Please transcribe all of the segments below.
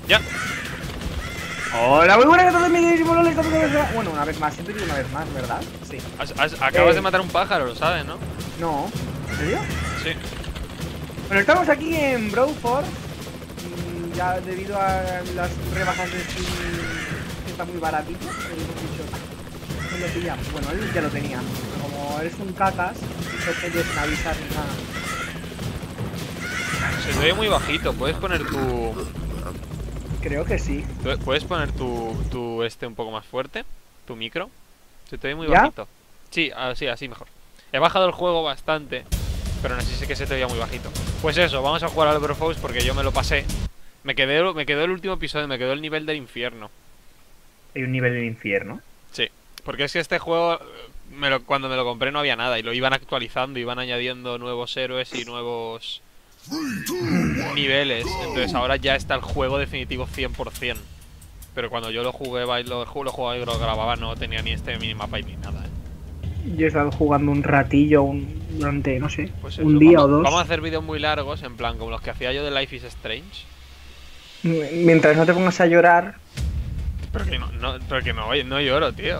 Ya. Hola, muy buenas a todos mis mololes. Bueno, una vez más, siempre digo una vez más, ¿verdad? Sí. Acabas de matar un pájaro, lo sabes, ¿no? No, ¿en serio? Sí. Bueno, estamos aquí en Brawl Force. Ya debido a las rebajas de Steam, que está muy baratito, hemos dicho, pues lo pillamos. Bueno, él ya lo tenía. Pero como eres un cacas, no te sin avisar ni nada. Se te ve muy bajito, puedes poner tu... Creo que sí. ¿Puedes poner tu un poco más fuerte? ¿Tu micro? Se te ve muy ¿Ya? bajito. Sí, así mejor. He bajado el juego bastante, pero aún así sé que se te veía muy bajito. Pues eso, vamos a jugar al Broforce porque yo me lo pasé. Me quedó el último episodio, me quedó el nivel del infierno. Hay un nivel del infierno. Sí, porque es que este juego, cuando me lo compré no había nada y lo iban actualizando, iban añadiendo nuevos héroes y nuevos niveles. Entonces ahora ya está el juego definitivo 100%. Pero cuando yo lo jugué, lo jugaba y lo grababa, no tenía ni este minimapa y ni nada, Yo he estado jugando un ratillo, durante, no sé, Pues un eso, día o dos. vamos a hacer vídeos muy largos, en plan, como los que hacía yo de Life is Strange. Mientras no te pongas a llorar. Pero que no lloro, tío.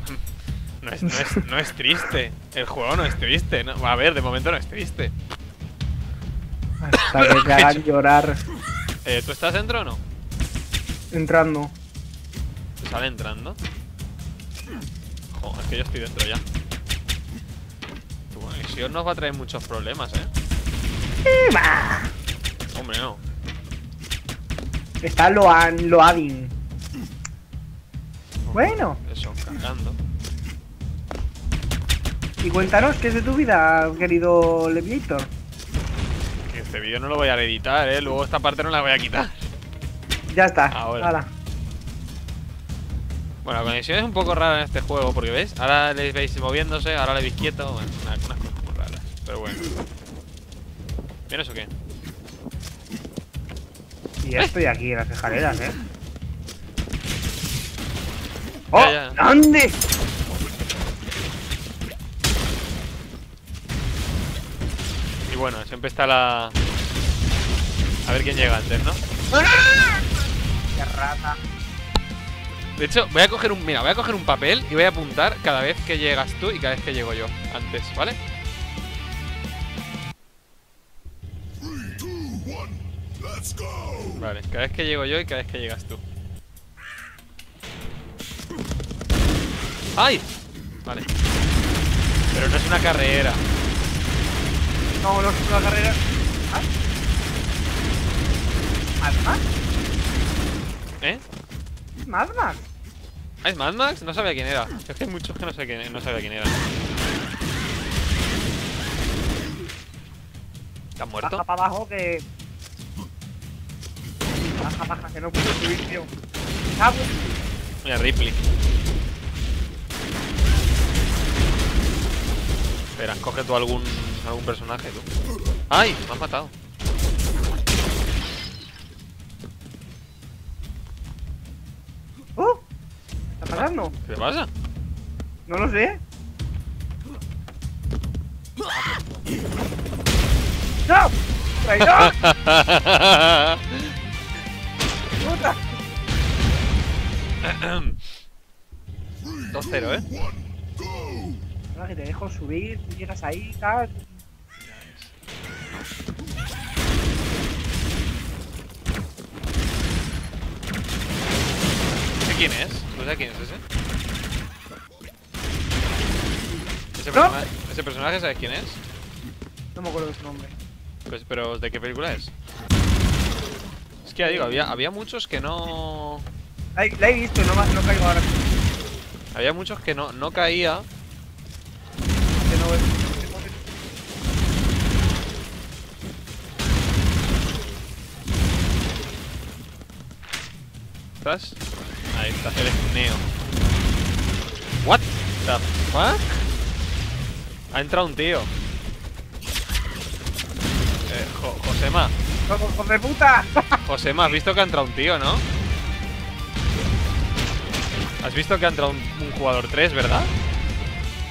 No es triste. El juego no es triste. No, a ver, de momento no es triste. Hasta que te hagan llorar. ¿Tú estás dentro o no? Entrando. ¿Te sale entrando? Joder, es que yo estoy dentro ya. Tu conexión nos va a traer muchos problemas, Hombre, no. Está loading. Bueno. Eso, cargando. Y cuéntanos qué es de tu vida, querido Leviator. Que este vídeo no lo voy a editar, luego esta parte no la voy a quitar. Ya está. Ahora. Hala. Bueno, la conexión es un poco rara en este juego, porque ¿veis? Ahora le veis moviéndose, ahora le veis quieto. Bueno, unas cosas muy raras, pero bueno. ¿Vienes o qué? Y ya estoy aquí en las escaleras, ¡Oh! Ya. ¿Dónde? Y bueno, siempre está la... A ver quién llega antes, ¿no? ¡Qué rata! De hecho, voy a coger un papel y voy a apuntar cada vez que llegas tú y cada vez que llego yo antes, ¿vale? Vale, cada vez que llego yo y cada vez que llegas tú. ¡Ay! Vale. Pero no es una carrera. No, no es una carrera. ¿Ah? ¿Mad Max? ¿Eh? ¿Mad Max? ¿Ah, es Mad Max? No sabía quién era. Es que hay muchos que no sabía quién era. ¿Estás muerto? Baja para abajo que... Baja, que no puedo subir, tío. ¡Cago! Mira, Ripley. Espera, coge tú algún personaje, tú. ¡Ay! Me han matado. ¿Qué está pasando? ¿Qué te pasa? No lo sé. ¡No! ¡Traidor! ¡Puta! 2-0, Ahora que te dejo subir, tú llegas ahí, tal. ¿Sé quién es? ¿Tú sabes quién es ese? ¿Ese personaje sabes quién es? No me acuerdo de su nombre. Pues, pero ¿de qué película es? Es que ya digo, había muchos que no... La he visto, no caigo ahora. Había muchos que no caía. Que no veo. ¿Estás? Ahí está, eres Neo. What the fuck? Ha entrado un tío. Josema. ¡Hijo de puta! Josema, has visto que ha entrado un tío, ¿no? Has visto que ha entrado un jugador 3, ¿verdad?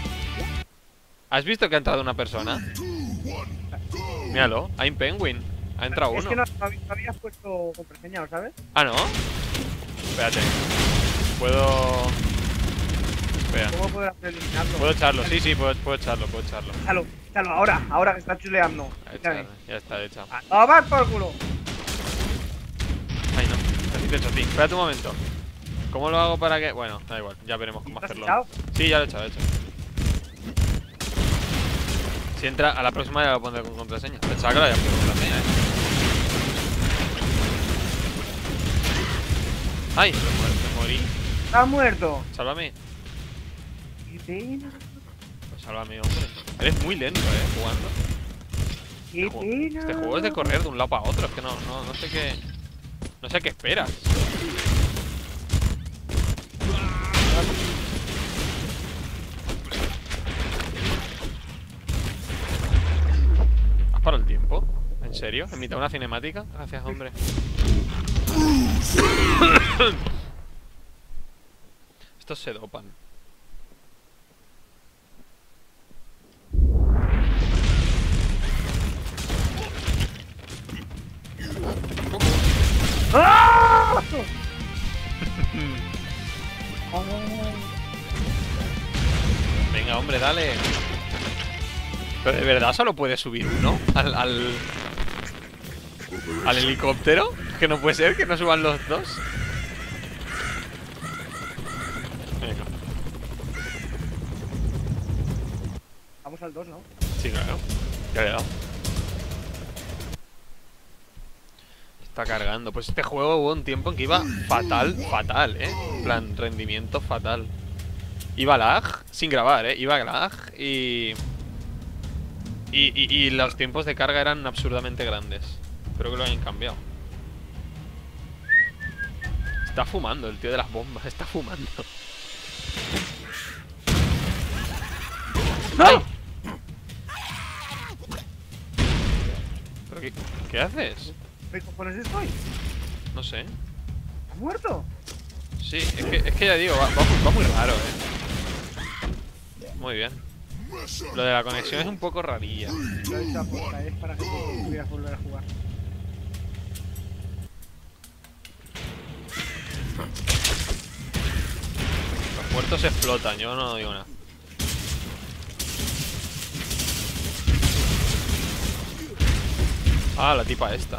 ¿Has visto que ha entrado una persona? Míralo, I'm Penguin. Ha entrado Es uno. que no habías puesto contraseña, ¿sabes? Ah, ¿no? Espérate. Puedo... Espera. ¿Cómo poder eliminarlo? Puedo echarlo, sí, puedo echarlo. Échalo, ahora que está chuleando. Echarlo, ya está echado. ¡A tomar por culo! Ay, no, necesito hecho a ti. Espérate un momento. ¿Cómo lo hago para que...? Bueno, da igual, ya veremos cómo ¿Estás hacerlo. echado? Sí, ya lo he echado, Si entra, a la próxima ya lo pondré con contraseña. Pensaba que lo había puesto con contraseña, Ay, me morí. ¡Está muerto! Sálvame. ¡Qué pena! Pues sálvame, hombre. Eres muy lento, jugando. ¡Qué pena! Este juego es de correr de un lado para otro. Es que no sé qué... No sé qué esperas. ¿Has parado el tiempo? ¿En serio? ¿En mitad de una cinemática? Gracias, hombre. Estos se dopan. ¡Ah! Venga, hombre, dale. Pero de verdad solo puede subir uno al helicóptero. Que no puede ser que no suban los dos. Venga. Vamos al 2, ¿no? Sí, claro. Ya le he dado. Está cargando. Pues este juego hubo un tiempo en que iba fatal, En plan, rendimiento fatal. Iba lag, sin grabar, Iba lag y los tiempos de carga eran absurdamente grandes. Espero que lo hayan cambiado. Está fumando el tío de las bombas, está fumando. ¡No! ¡Ay! ¿Pero qué haces? ¿Qué cojones estoy? No sé. ¿Ha muerto? Sí, es que ya digo, va muy raro, Muy bien. Lo de la conexión es un poco rarilla. Lo he hecho a posta, es para que pudieras volver a jugar. Los muertos explotan, yo no digo nada. Ah, la tipa esta.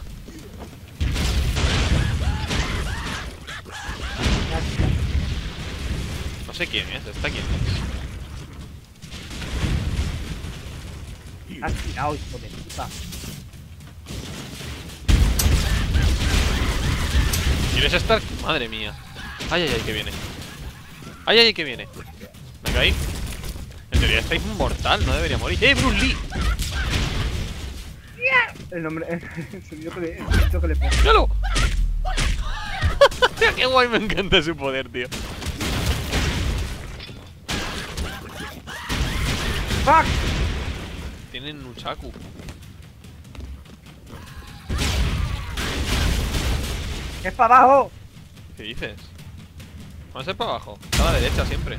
No sé quién es, ¿esta quién es? Has tirado, hijo de puta. ¿Quieres estar? Madre mía. Ay, que viene. Ay, que viene. Me caí. En teoría estáis mortal, no debería morir. Bruce Lee! El nombre, el sonido que le pongo. ¡Míralo! ¡Qué guay! Me encanta su poder, tío. ¡Fuck! Tienen Nunchaku. ¡Es para abajo! ¿Qué dices? Vamos a ser para abajo. A la derecha siempre.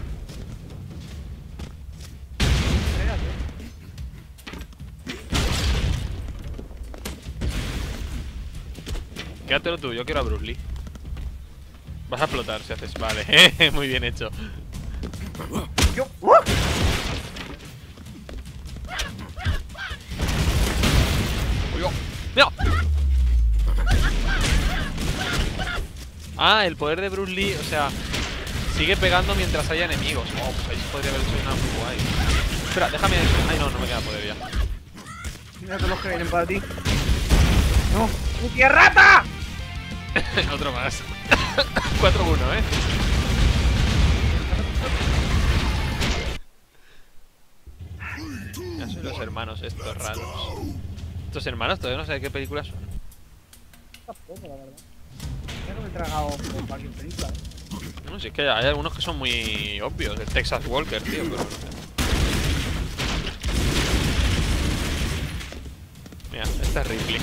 Quédatelo tú, yo quiero a Bruce Lee. Vas a explotar si haces. Vale, muy bien hecho. Yo. ¡Mira! Ah, el poder de Bruce Lee, o sea, sigue pegando mientras haya enemigos. Oh, pues ahí podría haber hecho una muy guay. Espera, déjame. Ay, no me queda poder ya. Mira todos los que vienen para ti. ¡No! ¡Putia rata! Otro más. 4-1, Ya son los hermanos estos raros. Estos hermanos todavía no sé de qué películas son. Tampoco, la verdad. Ya no me he tragado por cualquier película. No sé, es que hay algunos que son muy obvios. El Texas Walker, tío, pero no sé. Mira, esta es Ripley.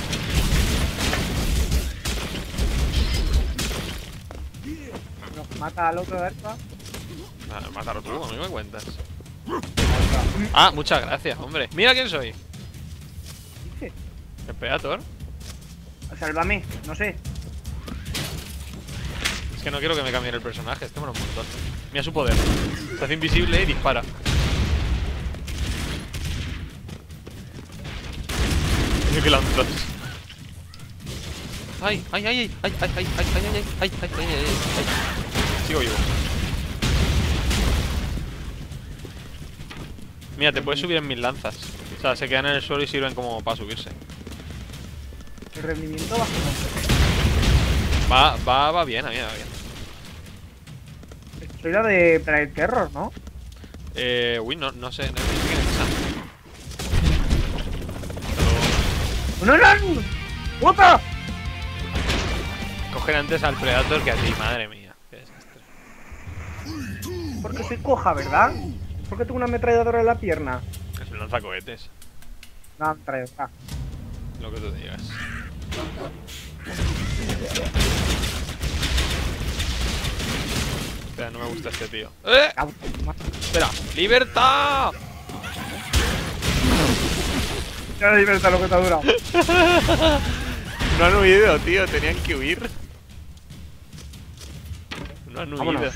Bueno, mata al otro de Arpa. Mátalo tú, a mí me cuentas. Ah, muchas gracias, hombre. Mira quién soy. ¿Qué? El Predator. Sálvame, no sé. Es que no quiero que me cambien el personaje, este mola un montón. Mira su poder. Se hace invisible y dispara. Mira que lanzas. Ay, ay, ay, ay, ay, ay, ay, ay, ay, ay, ay, ay, ay, ay. Sigo vivo. Mira, te puedes subir en mis lanzas. O sea, se quedan en el suelo y sirven como para subirse. El rendimiento bajo. Va bien, a mí me va bien. Soy la de Planet Terror, ¿no? Uy, no sé quién es esa. ¡No, no! ¡Puta! Coger antes al Predator que a ti, madre mía. Qué desastre. Porque soy coja, ¿verdad? Porque tengo una ametralladora en la pierna. Es un lanzacohetes. Una ametralladora. Lo que tú digas. Espera, no me gusta este tío. Espera, ¡libertad! Ya la libertad lo que te ha durado. No han huido, tío, tenían que huir. No han huido. Vámonos.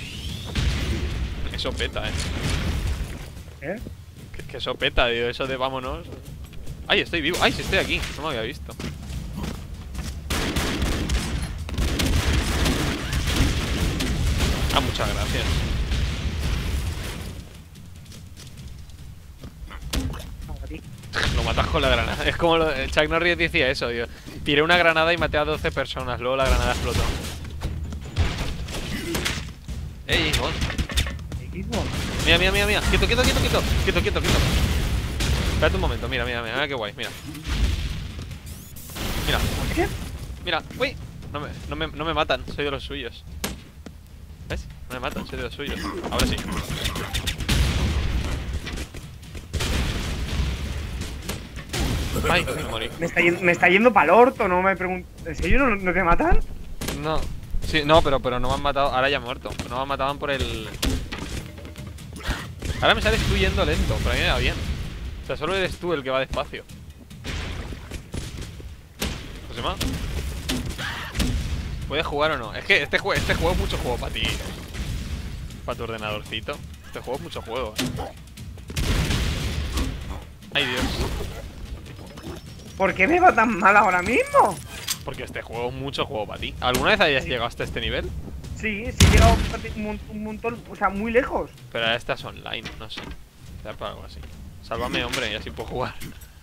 Eso peta, ¿Eh? Que eso peta, tío, eso de vámonos. Ay, estoy vivo. Ay, sí estoy aquí. No me había visto. Ah, muchas gracias. Lo matas con la granada. Es como el Chuck Norris decía eso, tío. Tiré una granada y maté a 12 personas. Luego la granada explotó. ¡Ey, no! Mira, mira, mira, mira. Quieto, quieto, quieto, quieto. Quieto, quieto, quieto. Espérate un momento. Mira, mira, mira. Mira qué guay. Mira. Mira. ¿Qué? Mira. Uy. No me matan. Soy de los suyos. ¿Ves? No me matan. Soy de los suyos. Ahora sí. Ay, me morí. Me está yendo para el orto, no me pregunto. ¿En serio no te matan? No. Sí, no, pero no me han matado. Ahora ya he muerto. No me mataban por el... Ahora me sales tú yendo lento, pero a mí me da bien. O sea, solo eres tú el que va despacio. ¿Josema? ¿Puedes jugar o no? Es que este juego es mucho juego para ti. Para tu ordenadorcito. Este juego es mucho juego. Ay, Dios. ¿Por qué me va tan mal ahora mismo? Porque este juego es mucho juego para ti. ¿Alguna vez hayas llegado hasta este nivel? Sí, sí he llegado un montón, o sea, muy lejos. Pero ahora estás online, no sé. Será para algo así. Sálvame, hombre, y así puedo jugar.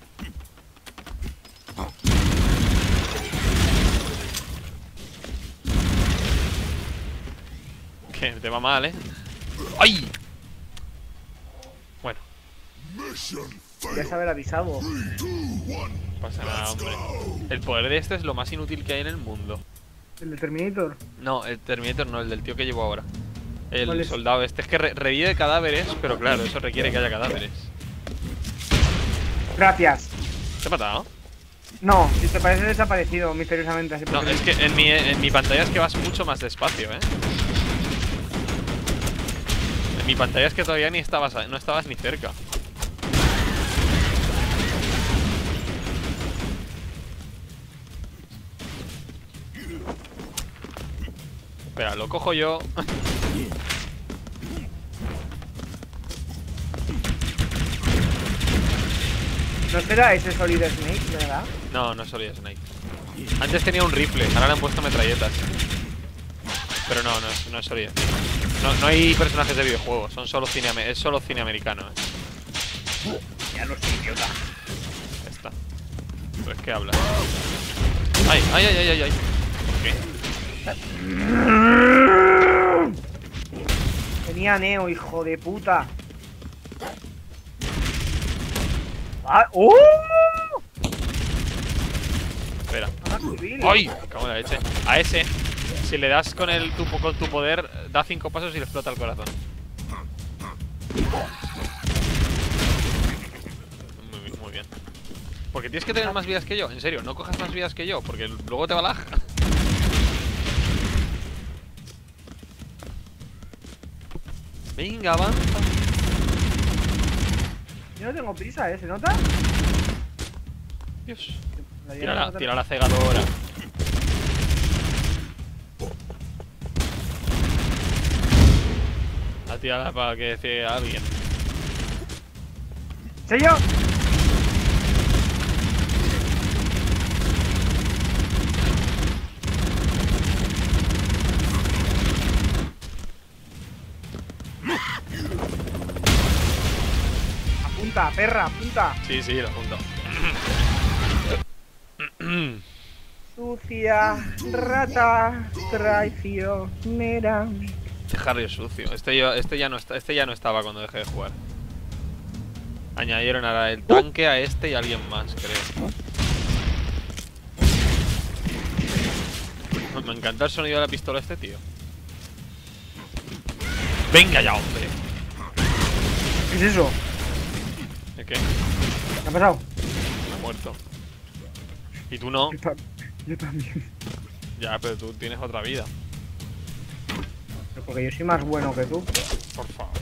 Que te va mal, ¿eh? ¡Ay! Bueno, Ya haber avisado. no pasa nada, hombre. El poder de este es lo más inútil que hay en el mundo. ¿El de Terminator? No, el Terminator no, el del tío que llevo ahora. ¿Cuál El es? soldado este. Es que revive cadáveres, pero claro, eso requiere que haya cadáveres. Gracias. ¿Te he matado? No, si te parece desaparecido misteriosamente así. No, es que en mi pantalla es que vas mucho más despacio, ¿eh? En mi pantalla es que todavía no estabas ni cerca. Espera, lo cojo yo. ¿No será ese Solid Snake, verdad? No, no es Solid Snake. Antes tenía un rifle, ahora le han puesto metralletas. Pero no es Solid Snake. No hay personajes de videojuegos, es solo cine americano, Ya lo sé, idiota. Ya está. Pues ¿qué hablas? ¡Ay, ay, ay, ay, ay! ¿Por qué? Tenía Neo, hijo de puta. Ah, ¡oh! Espera. Ah, civil. ¡Ay! Me cago en la leche. A ese, si le das con tu poder, da 5 pasos y le explota el corazón. Muy bien. Porque tienes que tener más vidas que yo, en serio, no cojas más vidas que yo, porque luego te va lag. Venga, avanza. Yo no tengo prisa, ¿se nota? Dios. Tira la cegadora. La tirada para que cegue a alguien. ¡Sello! Apunta, perra, apunta. Sí, lo apunto. Sucia, rata, traicionera. Este Harry es sucio. Este ya no estaba cuando dejé de jugar. Añadieron ahora el tanque a este y a alguien más, creo. Me encanta el sonido de la pistola este tío. Venga ya, hombre. ¿Qué es eso? ¿De qué? ¿Qué ha pasado? Me he muerto. Y tú no. Yo también. Ya, pero tú tienes otra vida. Pero porque yo soy más bueno que tú. Por favor.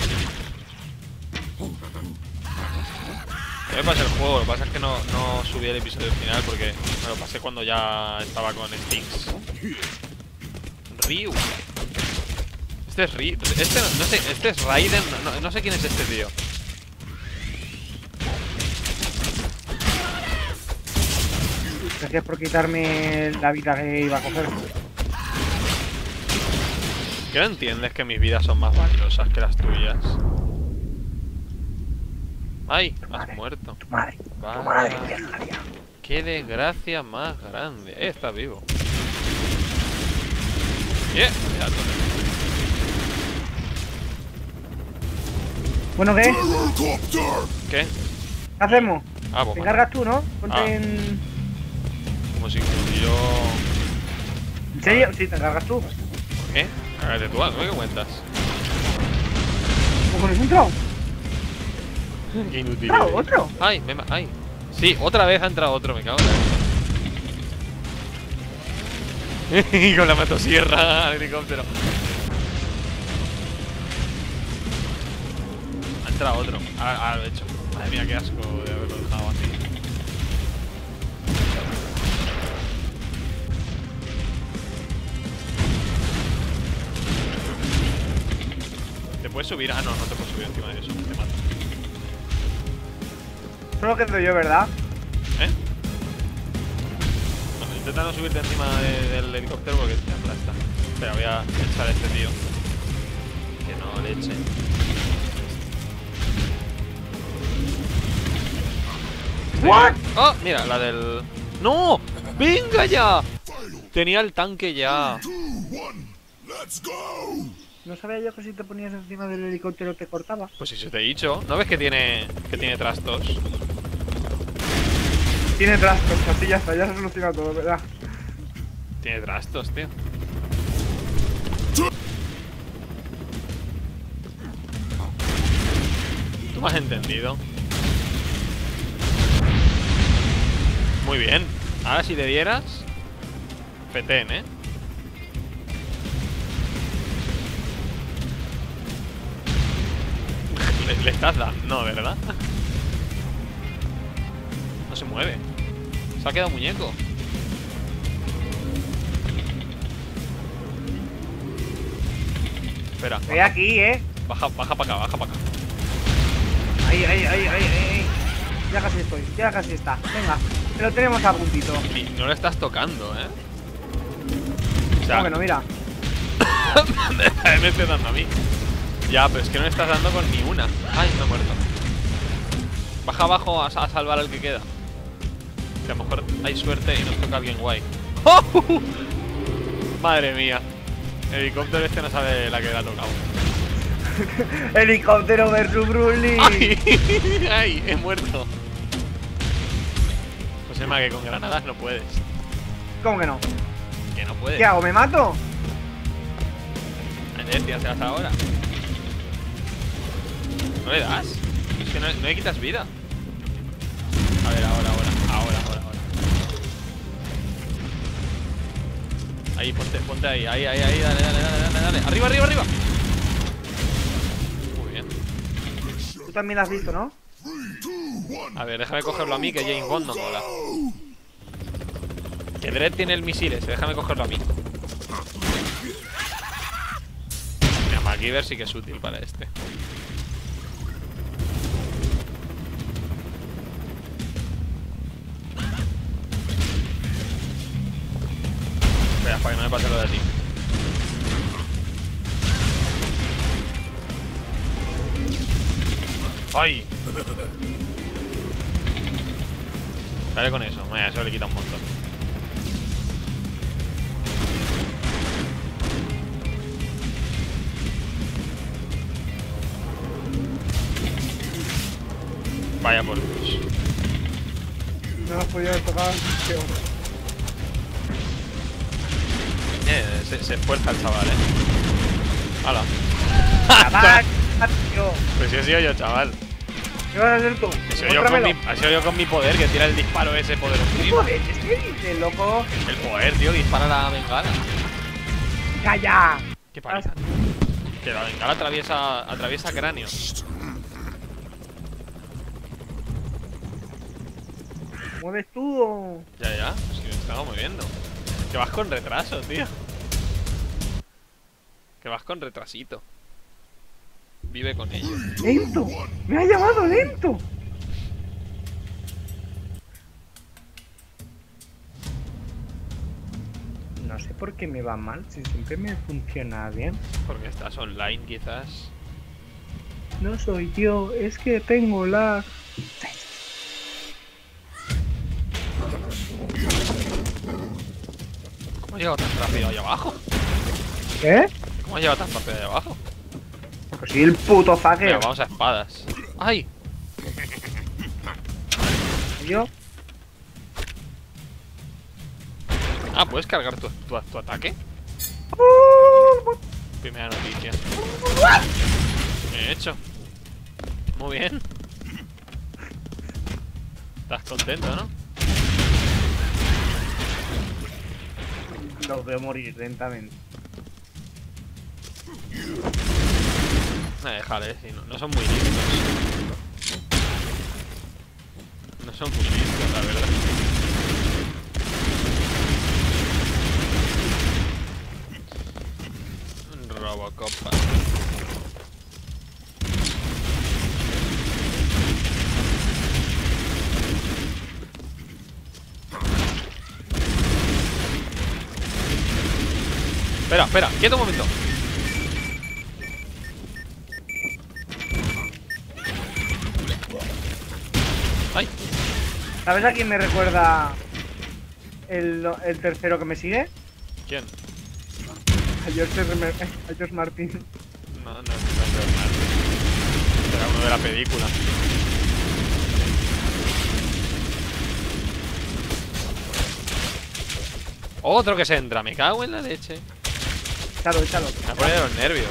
Me pasa el juego, lo que pasa es que no subí el episodio final porque me lo pasé cuando ya estaba con Sticks. Ryu. Este es Ryu. Este no sé, este es Raiden. No sé quién es este tío. Gracias por quitarme la vida que iba a coger. ¿Qué no entiendes que mis vidas son más valiosas que las tuyas? ¡Ay! Has muerto. Tu madre. Vale. Tu madre, qué desgracia. ¡Qué desgracia más grande! Está vivo. ¡Yeah! Ya, Bueno, ¿qué? ¿qué? ¿Qué hacemos? Ah, pues Te vale. encargas tú, ¿no? Ponte Ah. en... Como si yo... ¿En serio? Sí, te encargas tú. ¿Qué? Cágate tú, ¿no? ¿Qué cuentas? ¿Cómo no has entrado? Qué inútil. ¿Entrado otro? ¡Ay! ¡Ay! Sí, otra vez ha entrado otro, me cago en la... Y con la motosierra al helicóptero. Ha entrado otro. Ahora lo he hecho. Madre mía, qué asco de haberlo dejado así. ¿Te puedes subir? Ah, no te puedes subir encima de eso. Te mato. Solo quedo yo, ¿verdad? ¿Eh? No, intenta no subirte encima del helicóptero porque te aplasta. Espera, voy a echar a este tío. Que no le eche. ¿What? ¡Oh! Mira, la del... ¡No! ¡Venga ya! Tenía el tanque ya. No sabía yo que si te ponías encima del helicóptero te cortaba. Pues si se te he dicho. ¿No ves que tiene trastos? Tiene trastos, así ya está, ya se ha solucionado todo, ¿verdad? Tiene trastos, tío. ¿Tú me has entendido? Muy bien. Ahora si le dieras... Fetén, ¿eh? Le estás dando, no, ¿verdad? No se mueve. Se ha quedado muñeco. Espera. Estoy aquí, Baja para acá, baja para acá. Ahí. Ya casi estoy, ya casi está. Venga, que lo tenemos a puntito. Y no le estás tocando, ¿eh? O sea, ¿Cómo que no? Mira. me estoy dando a mí. Ya, pero es que no le estás dando con ni una. Ay, me he muerto. Baja abajo a salvar al que queda. Que a lo mejor hay suerte y nos toca a alguien guay. ¡Oh! Madre mía. El helicóptero este no sabe la que le ha tocado. Helicóptero versus Bruce Lee. ¡Ay! ¡Ay! He muerto. Pues es más que con granadas no puedes. ¿Cómo que no? Que no puedes. ¿Qué hago? ¿Me mato? Inercia se hasta ahora. ¿No le das? Es que no le quitas vida. A ver, ahora. Ahí, ponte ahí. Ahí, dale. Arriba. Muy bien. Tú también lo has visto, ¿no? A ver, déjame cogerlo a mí, que James Bond no mola. Que Dredd tiene el misil ese, déjame cogerlo a mí. Mira, MacGyver sí que es útil para este. Espera, para que no me pase lo de a ti. ¡Ay! Dale con eso, mira, eso le quita un montón. Vaya por Dios. No nos podía tocar. Se esfuerza el chaval, ¡Hala! ¡Chaval! Tío. Pues sí he sido yo, chaval. ¿Qué vas a hacer tú? He sido yo con mi poder, que tira el disparo ese poderoso. ¿Qué poder? ¿Qué dices, loco? El poder, tío, dispara la bengala. ¡Calla! Qué paliza. Que la bengala atraviesa cráneo. ¿Mueves tú o...? Ya, es que me estaba moviendo. Que vas con retraso, tío. Que vas con retrasito. Vive con ello. ¡Lento! ¡Me ha llamado lento! No sé por qué me va mal, si siempre me funciona bien. Porque estás online, quizás. No soy yo, es que tengo lag. ¿Cómo has llegado tan rápido ahí abajo? ¿Qué? ¿Cómo has llegado tan rápido ahí abajo? Pues sí, el puto Venga, fucker. vamos a espadas. ¡Ay! Yo. Ah, ¿puedes cargar tu ataque? Primera noticia. Bien hecho. Muy bien. Estás contento, ¿no? Los veo morir lentamente. Déjale, si no son muy listos. No son muy listos, la verdad. Robocopa. Espera, quieto un momento. Ay, ¿Sabes a quién me recuerda el tercero que me sigue? ¿quién? A George Martin. No es normal. Será uno de la película. Otro que se entra, me cago en la leche. Échalo. Me pone de los nervios.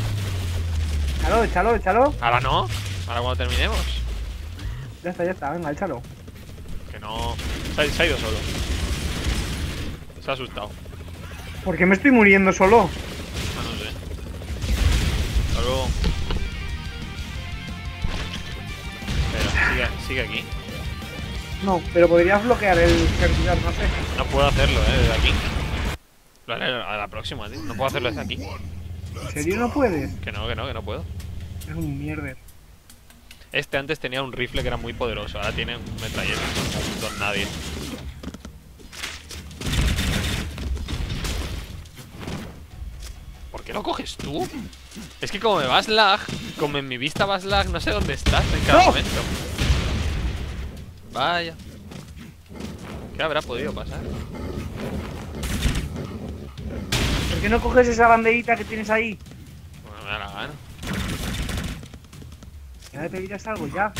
Échalo. Ahora no, ahora cuando terminemos. Ya está, venga, échalo. Que no. Se ha ido solo. Se ha asustado. ¿Por qué me estoy muriendo solo? No sé. Hasta luego. Espera, sigue aquí. No, pero podrías bloquear el servidor, no sé. No puedo hacerlo, desde aquí. Lo haré a la próxima, tío. No puedo hacerlo desde aquí. ¿En serio no puedes? Que no puedo. Es un mierder. Este antes tenía un rifle que era muy poderoso. Ahora tiene un metralleta. Don nadie. ¿Por qué lo coges tú? Es que como me vas lag, como en mi vista vas lag, no sé dónde estás en cada momento. Vaya. ¿Qué habrá podido pasar? ¿Por qué no coges esa banderita que tienes ahí? Bueno, me da la gana. Ya te dirás algo, ya.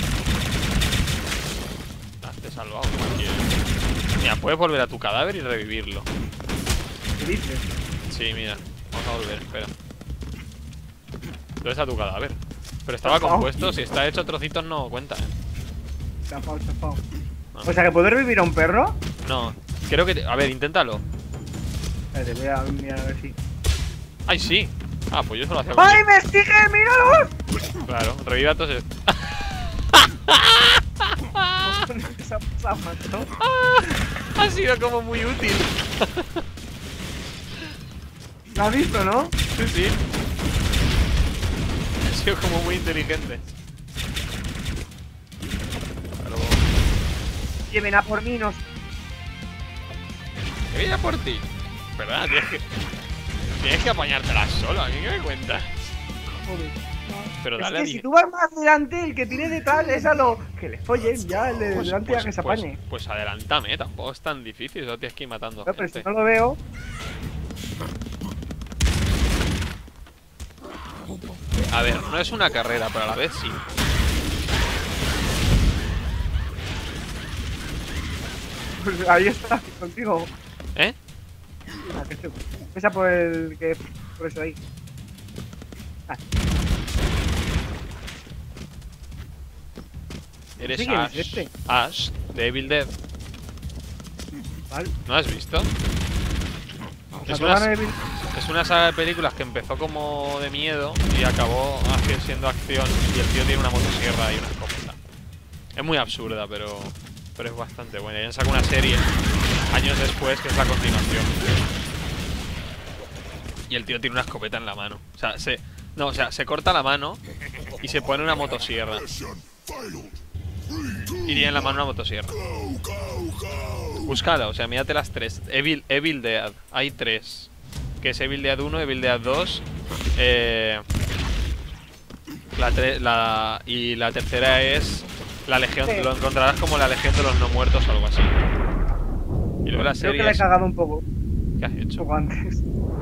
Te he salvado como quieres. Mira, puedes volver a tu cadáver y revivirlo. ¿Qué dices? Sí, mira. Vamos a volver, espera. ¿Dónde está tu cadáver? Pero estaba compuesto, si está hecho trocitos no cuenta, Chafao. No. O sea, ¿que puedo revivir a un perro? No, creo que... A ver, inténtalo. Espérate, voy a mirar a ver si... ¡Ay, sí! Ah, pues yo solo hacía... ¡Ay, me sigue! ¡Míralos! Claro, revive a todos. con esa pasada, ¿no? ¡Ah! Ha sido como muy útil. ¿Lo has visto, no? Sí, sí. Ha sido como muy inteligente. Pero... Lleven a por mí, no. Que viene a por ti. ¿Verdad? Tienes que apañártelas solo. ¿A mí qué me cuentas? Joder. Pero Es dale que a si tú vas más adelante, el que tiene detrás es a lo que le follen ya, el de delante ya que se apañe. Pues adelántame, tampoco es tan difícil, solo tienes que ir matando No, pero si gente. no lo veo. A ver, no es una carrera, pero a la vez sí. Pues ahí está, contigo. ¿Eh? Ah, que estoy- Empieza por el que. Por eso ahí. Ah, Eres Sí, ¿quién es Ash. este? Ash, de Evil Dead. vale. ¿No has visto? O sea, Es toda una, la de- es una saga de películas que empezó como de miedo y acabó siendo acción. Y el tío tiene una motosierra y una escopeta. Es muy absurda, pero es bastante buena. Y han sacado una serie años después que es la continuación. Y el tío tiene una escopeta en la mano. O sea, se corta la mano y se pone una motosierra. Y tiene en la mano una motosierra. Búscala, o sea, mírate las tres. Evil Dead, hay tres. Que es Evil Dead 1, Evil Dead 2. Y la tercera es la Legión. Sí. Lo encontrarás como la Legión de los No Muertos o algo así. Y luego la Creo que serie la he es... cagado un poco. ¿Qué has Un hecho? poco antes.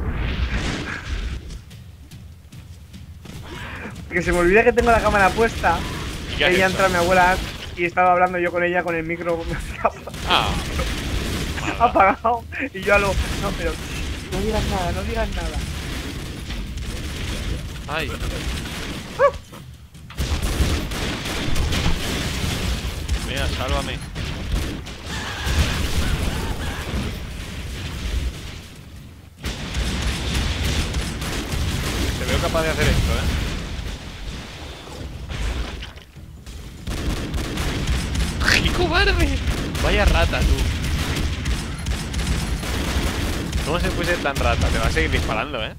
Porque se me olvida que tengo la cámara puesta. ¿Y qué has Ella hecho? entra mi abuela y estaba hablando yo con ella con el micro Ah, apagado. Y yo a lo. No, pero. No digas nada, no digas nada. ay. Mira, sálvame. Te veo capaz de hacer esto, ¡qué cobarde! Vaya rata, tú. ¿Cómo se puede ser tan rata? Te va a seguir disparando, ¿eh?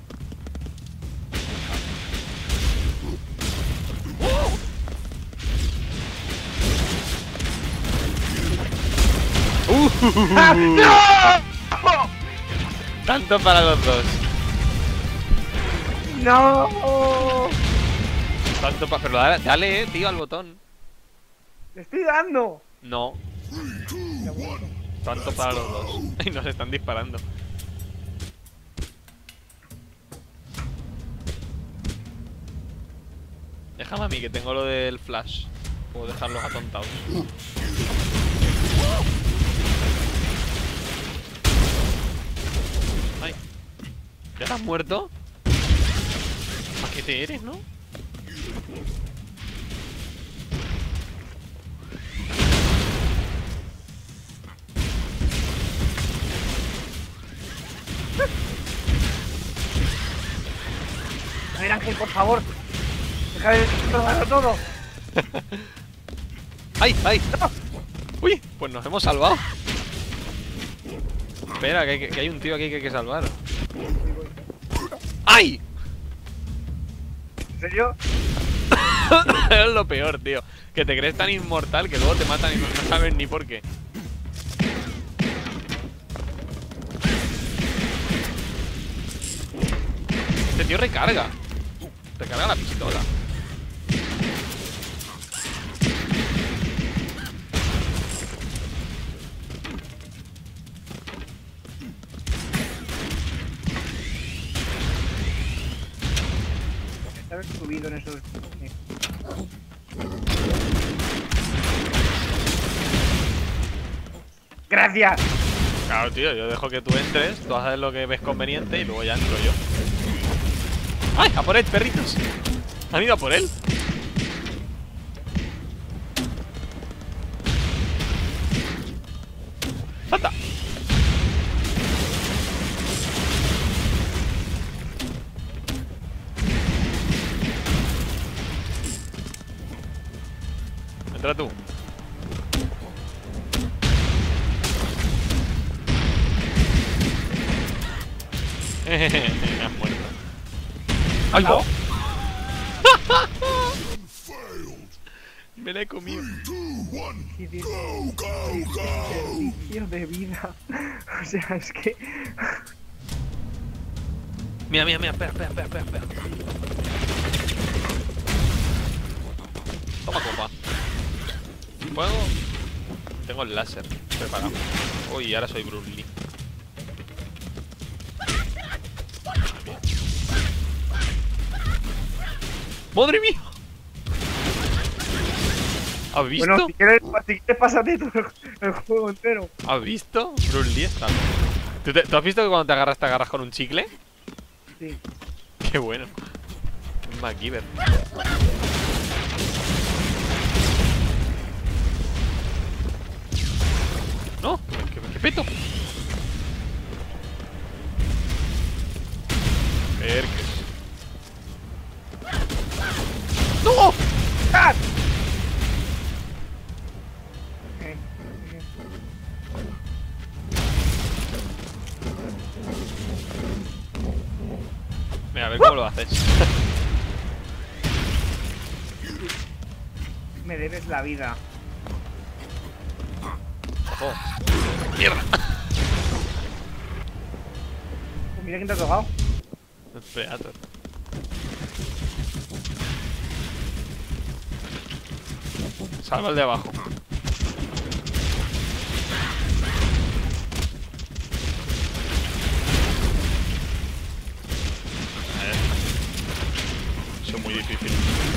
¡Ah! ¡No! Tanto para los dos. ¡No! Tanto para... Pero dale, tío, al botón. ¡Le estoy dando! No. Tanto para los dos. Y nos están disparando. Déjame a mí, que tengo lo del flash. Puedo dejarlos atontados. Ay. ¿Ya te has muerto? ¿A qué te eres, no? A ver, Ángel, por favor. Deja de destrozarlo todo. ¡Ay, ay! ¡Uy! Pues nos hemos salvado. Espera, que hay un tío aquí que hay que salvar. ¡Ay! ¿En serio? Es lo peor, tío. Que te crees tan inmortal que luego te matan y no sabes ni por qué. Este tío recarga. Recarga la pistola. Estar subido en esos. ¡Gracias! Claro, tío, yo dejo que tú entres, tú haces lo que ves conveniente y luego ya entro yo. ¡Ay! ¡A por él, perritos! ¿Han ido a por él? ¡Anda! Entra tú. Has muerto. ¡Ay, va! Me la he comido. Y tiene servicio de vida. O sea, es que... Mira, mira, mira, espera. Toma copa. ¿Puedo? Tengo el láser preparado. Uy, ahora soy Bruce Lee. ¡Madre mía! ¿Has visto? Bueno, si quieres pásate todo el juego entero. ¿Has visto? Bruce Lee está bien. ¿Tú has visto que cuando te agarras con un chicle? Sí. Qué bueno. Un MacGyver. No, ¿qué peto? Perques. ¡No! ¡Ah! Mira, a ver cómo lo haces. Me debes la vida. ¡Ojo! ¡Mierda! Pues mira quién te ha tocado. El Predator. Salva el de abajo. Eso es muy difícil.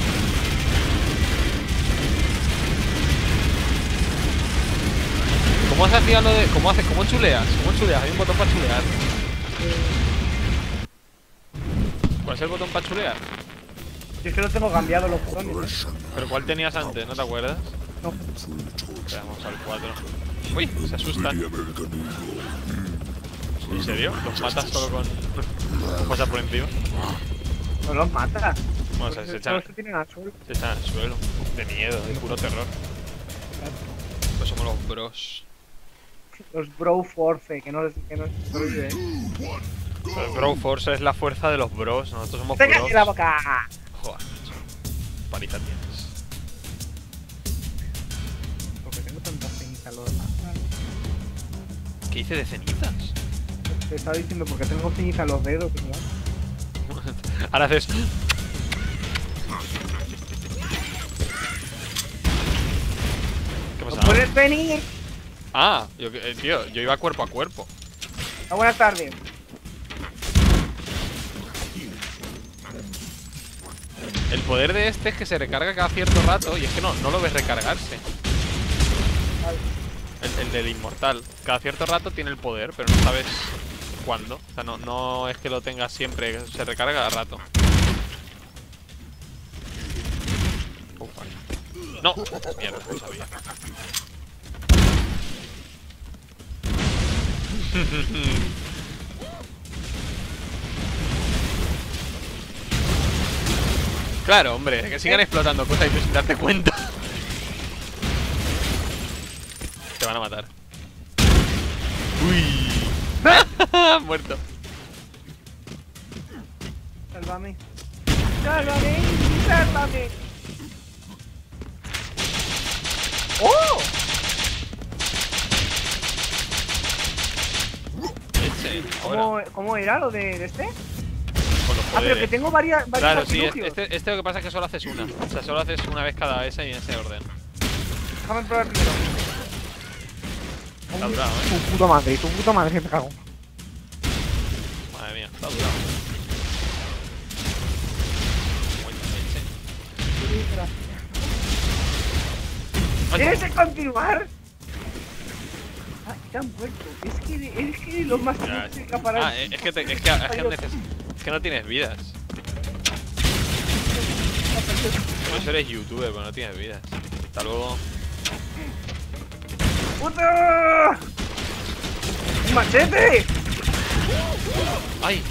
¿Cómo se hacía lo de...? ¿Cómo chuleas? ¿Cómo chuleas? Hay un botón para chulear. ¿Cuál es el botón para chulear? Yo es que lo tengo cambiado los botones. ¿Pero cuál tenías antes? ¿No te acuerdas? No. Espera, vamos al 4. Uy, se asustan. ¿En serio? ¿Los matas solo con cosas por encima? No los mata. Bueno, se echan tienen al suelo. al suelo. De miedo, de puro terror. Pues somos los bros. Los Bro Force, que no es prohíbe. El Bro Force es la fuerza de los bros. Nosotros somos ¡Te bros. calles la boca! Joder, paliza tienes. Porque tengo tantas cenizas los demás. ¿Qué hice de cenizas? Te estaba diciendo porque tengo cenizas los dedos, ¿no? Ahora haces... ¿Qué pasa? ¡Puedes venir! Ah, tío, yo iba cuerpo a cuerpo. Buenas tardes. El poder de este es que se recarga cada cierto rato y es que no lo ves recargarse. El del inmortal. Cada cierto rato tiene el poder, pero no sabes cuándo. O sea, no es que lo tengas siempre, se recarga cada rato. No, mierda, no sabía. Claro, hombre, que sigan explotando cosas y tú sin darte cuenta. Te van a matar. Uy. Muerto. Sálvame. Sálvame. Sálvame. ¡Oh! ¿Cómo era lo de este? Con los Ah, pero que poderes. tengo varios Claro, sí, artilugios. este lo que pasa es que solo haces una. O sea, solo haces una vez cada esa y en ese orden. Déjame probar primero. Está durado, Tu puta madre, te cago. Madre mía, está durado. Ay, ¿Quieres continuar? Ah, te han muerto. Es que lo más ya, cerca para... ah, es que no tienes vidas. Por eso eres youtuber, pero no tienes vidas. Hasta luego. ¡Puta! ¡Un machete! ¡Ay!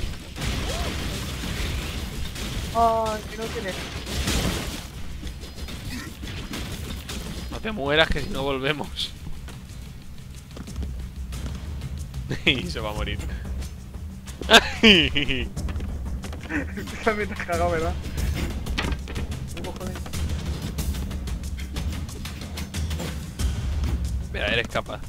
Ay, que no tienes. No te mueras, que si no volvemos. Y se va a morir. También te has cagado, ¿verdad? ¿Qué cojones? Mira, eres capaz.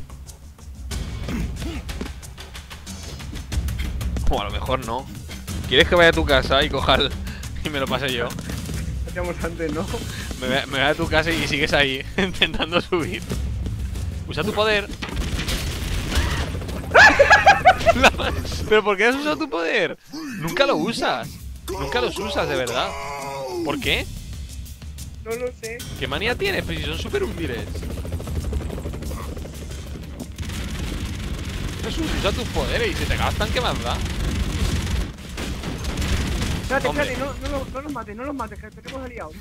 O a lo mejor no. ¿Quieres que vaya a tu casa y coja y me lo pase yo? Hacíamos antes, ¿no? Me voy a tu casa y sigues ahí intentando subir. Usa tu poder. ¿Pero por qué has usado tu poder? Nunca lo usas. Nunca los usas, de verdad. ¿Por qué? No lo sé. ¿Qué manía tienes? Pues si son súper útiles. Jesús, usa tus poderes y si te gastan, ¿qué más da? Espérate, Hombre. espérate, no los mates, que tenemos aliados.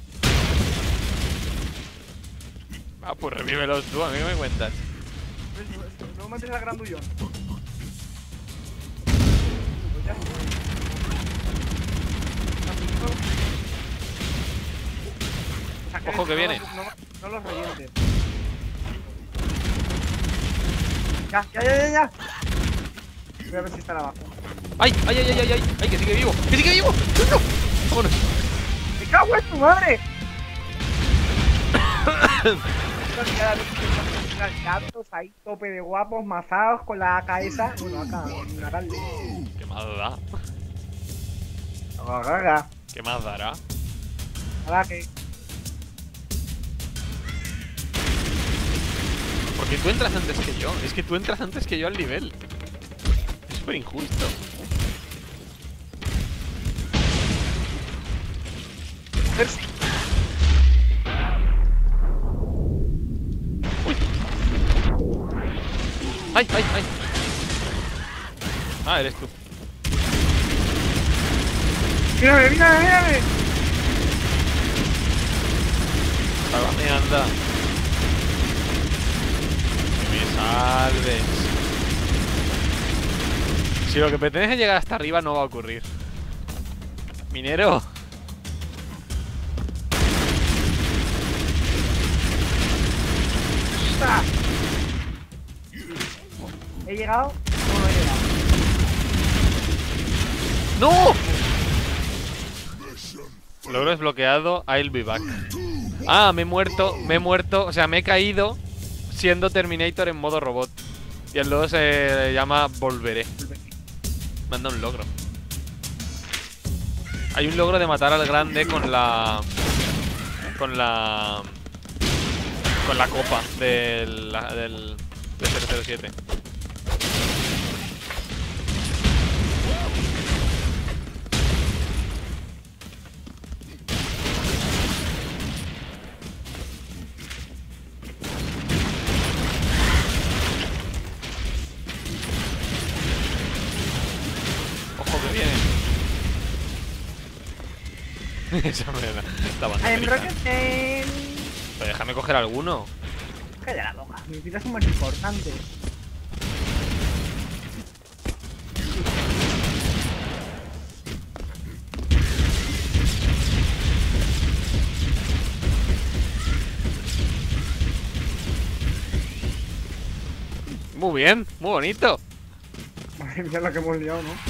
Ah, pues revívelos tú, a mí que me cuentas. No mates al grandullón. Pues ya. Ojo que viene. No los revientes. Ya. Voy a ver si están abajo. ¡Ay! ¡Ay, que sigue vivo! ¡Que sigue vivo! ¡No! ¡Vámonos! ¡Me cago en tu madre! Gatos ahí, tope de guapos, mazados con la AK esa. Bueno, acá, una grande. ¿Qué más da? Gaga. ¿Qué más dará? Ahora que. Porque tú entras antes que yo. Es que tú entras antes que yo al nivel. Es súper injusto. Uy. ¡Ay! Ah, eres tú. Mírame. Sálvame, anda. Que me salves. Si lo que pretendes es llegar hasta arriba, no va a ocurrir. Minero. ¡Está! ¿He llegado? No he llegado. ¡No! Logro desbloqueado, I'll be back. Ah, me he muerto, o sea, me he caído siendo Terminator en modo robot. Y el logo se llama Volveré. Me han dado un logro. Hay un logro de matar al grande con la... Con la copa del 007. Ojo que viene. Esa mierda. Está bastante I'm rica. Rocket. Pero déjame coger alguno. Calla la boca, mis vidas son más importantes. Muy bien, muy bonito. Madre mía, la que hemos liado, ¿no?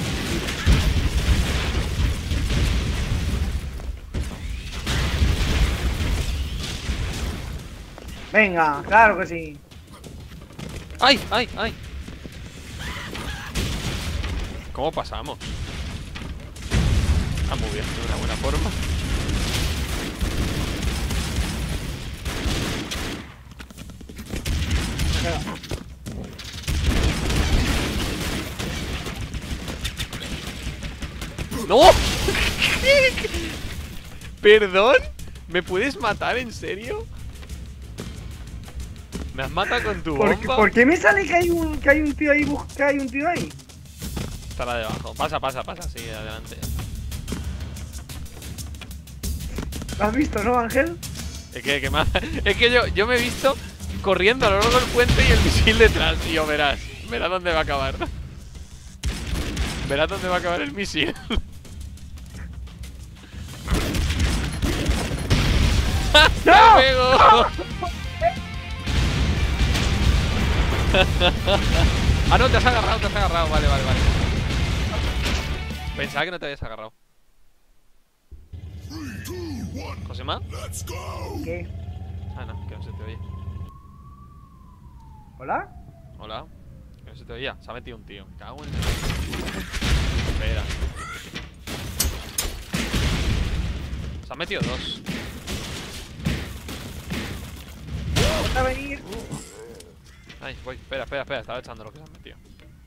Venga, claro que sí. ¡Ay! ¿Cómo pasamos? Ah, muy bien, de una buena forma. ¡No! ¿Perdón? ¿Me puedes matar en serio? ¿Me has matado con tu bomba? ¿Por qué me sale que hay un tío ahí? Que hay un tío ahí. Estará debajo. Pasa, sigue adelante. ¿Lo has visto, no, Ángel? Es que yo me he visto corriendo a lo largo del puente y el misil detrás. Y yo verás dónde va a acabar. Verás dónde va a acabar el misil. ¡Me pego! Ah, no, te has agarrado, vale. Pensaba que no te habías agarrado. ¿Josema? ¿Qué? Ah, no, que no se te oye. ¿Hola? Hola. Que no se te oía. Se ha metido un tío. Me cago en... Espera. Se han metido dos. ¿Vas a venir? Ay, voy. Espera, espera, espera. Estaba echando lo que se han metido.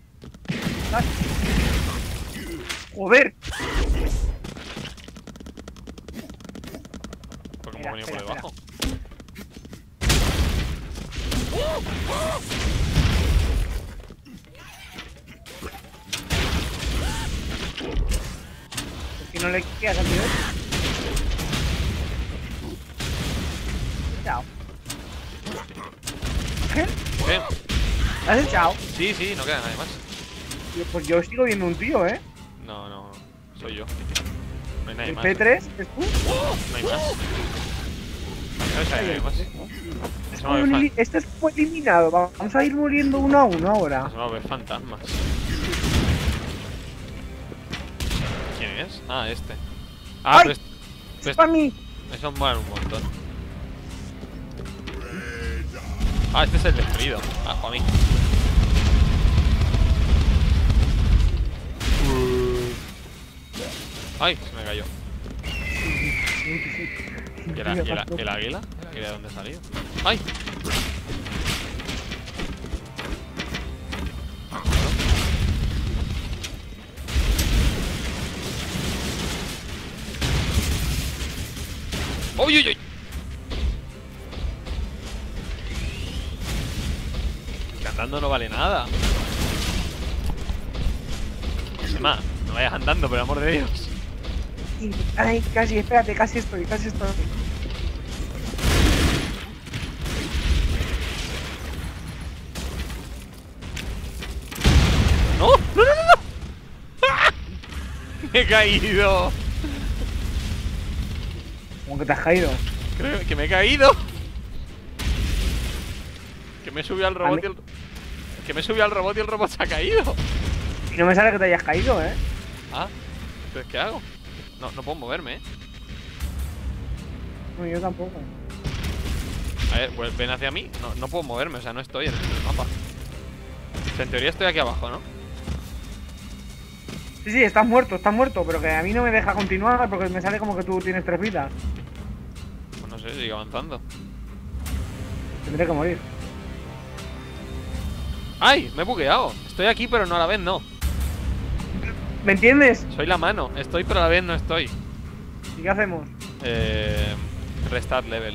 ¡Joder! Porque Espera, hemos venido por espera, debajo. Es que no le quedas al tío. Chao. ¿Qué? ¿Qué? ¿Lo has echado? Sí, sí, no queda nadie más. Pues yo sigo viendo un tío, ¿eh? No, no, no. Soy yo. No hay nadie ¿El más. P3? ¿Es tú? No hay más. No hay nadie más. Es No, como este es como eliminado. Vamos a ir muriendo uno a uno ahora. No, ver fantasmas. ¿Quién es? Ah, este. Ah, ¡Ay! pero ¡Es para mí! esos molan un montón. Ah, este es el destruido. Ah, para mí. Ay, se me cayó. ¿Y el águila? ¿El águila de dónde ha salido? ¡Ay! ¡Uy, uy, uy! Que andando no vale nada. Sema, no vayas andando, por el amor de Dios. Ay, casi, espérate, casi estoy, casi estoy. ¡No! ¡No, no, no, no! ¡Ah! Me he caído. ¿Cómo que te has caído? Creo que me he caído. Que me he subido al robot y el... Que me he subido al robot y el robot se ha caído. Y no me sale que te hayas caído, ¿eh? Ah, entonces ¿qué hago? No, no puedo moverme, ¿eh? No, yo tampoco. A ver, pues ven hacia mí. No, no puedo moverme, o sea, no estoy en el mapa. O sea, en teoría estoy aquí abajo, ¿no? Sí, sí, estás muerto, pero que a mí no me deja continuar porque me sale como que tú tienes 3 vidas. Pues no sé, sigue avanzando. Tendré que morir. ¡Ay! Me he bugueado. Estoy aquí, pero no a la vez no. ¿Me entiendes? Soy la mano. Estoy, pero a la vez no estoy. ¿Y qué hacemos? Restart level.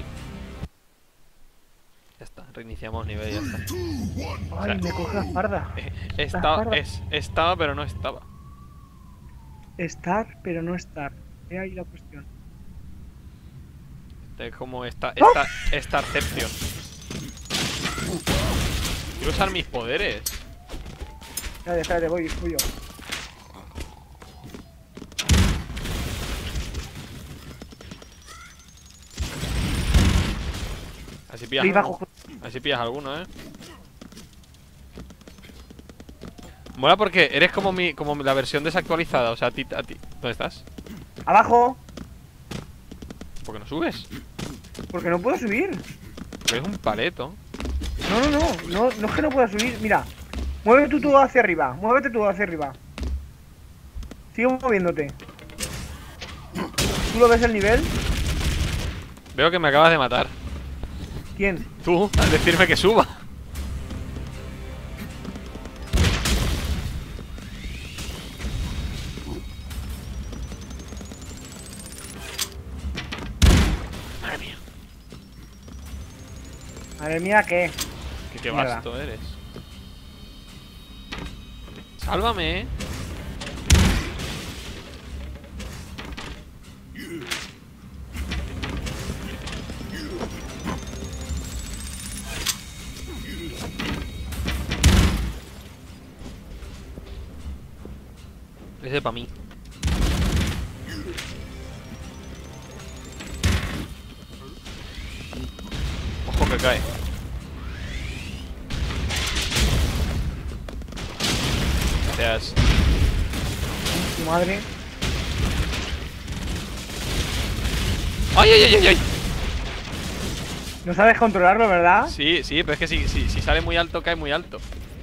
Ya está, reiniciamos nivel y ya está. Ay, O sea, me coge la espalda. Estaba, pero no estaba. Estar, pero no estar. He ahí la cuestión. Es como esta Starception. Quiero usar mis poderes. Espérate, voy yo. Así pillas, Ahí bajo. así pillas alguno, Mola porque eres como la versión desactualizada. O sea, a ti. ¿Dónde estás? Abajo, ¿Por qué no subes? porque no puedo subir. Porque eres un paleto. No es que no pueda subir. Mira, muévete tú hacia arriba. Muévete tú hacia arriba. Sigue moviéndote. ¿Tú lo ves el nivel? Veo que me acabas de matar. ¿Quién? Tú, al decirme que suba. Madre mía. Madre mía, ¿qué? Qué Mierda. vasto eres. Sálvame, Ese para mí. Ojo que cae. Gracias. tu madre. ¡Ay, ay, ay, ay, ay! No sabes controlarlo, ¿verdad? Sí, sí, pero es que si sale muy alto, cae muy alto.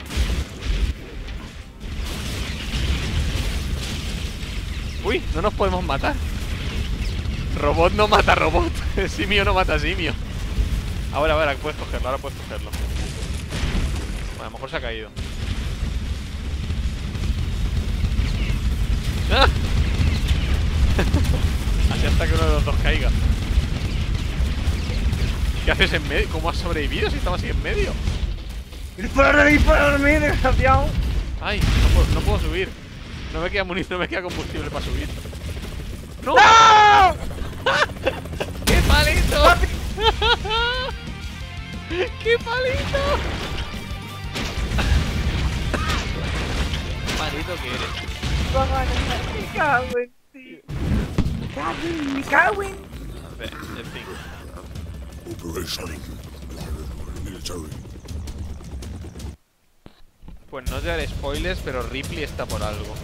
Uy, no nos podemos matar. Robot no mata robot. Simio no mata simio. Ahora, puedes cogerlo, ahora puedes cogerlo. Bueno, a lo mejor se ha caído. ¡Ah! Así hasta que uno de los dos caiga. ¿Qué haces en medio? ¿Cómo has sobrevivido si estabas así en medio? ¡Dispararme, desgraciado! Ay, no puedo subir. No me queda munición, no me queda combustible para subir. ¡No! ¡No! ¡Qué palito! ¡Qué palito! Palito que eres. Me cago en ti. Me cago en... Ve, el thing. Pues no te haré spoilers, pero Ripley está por algo.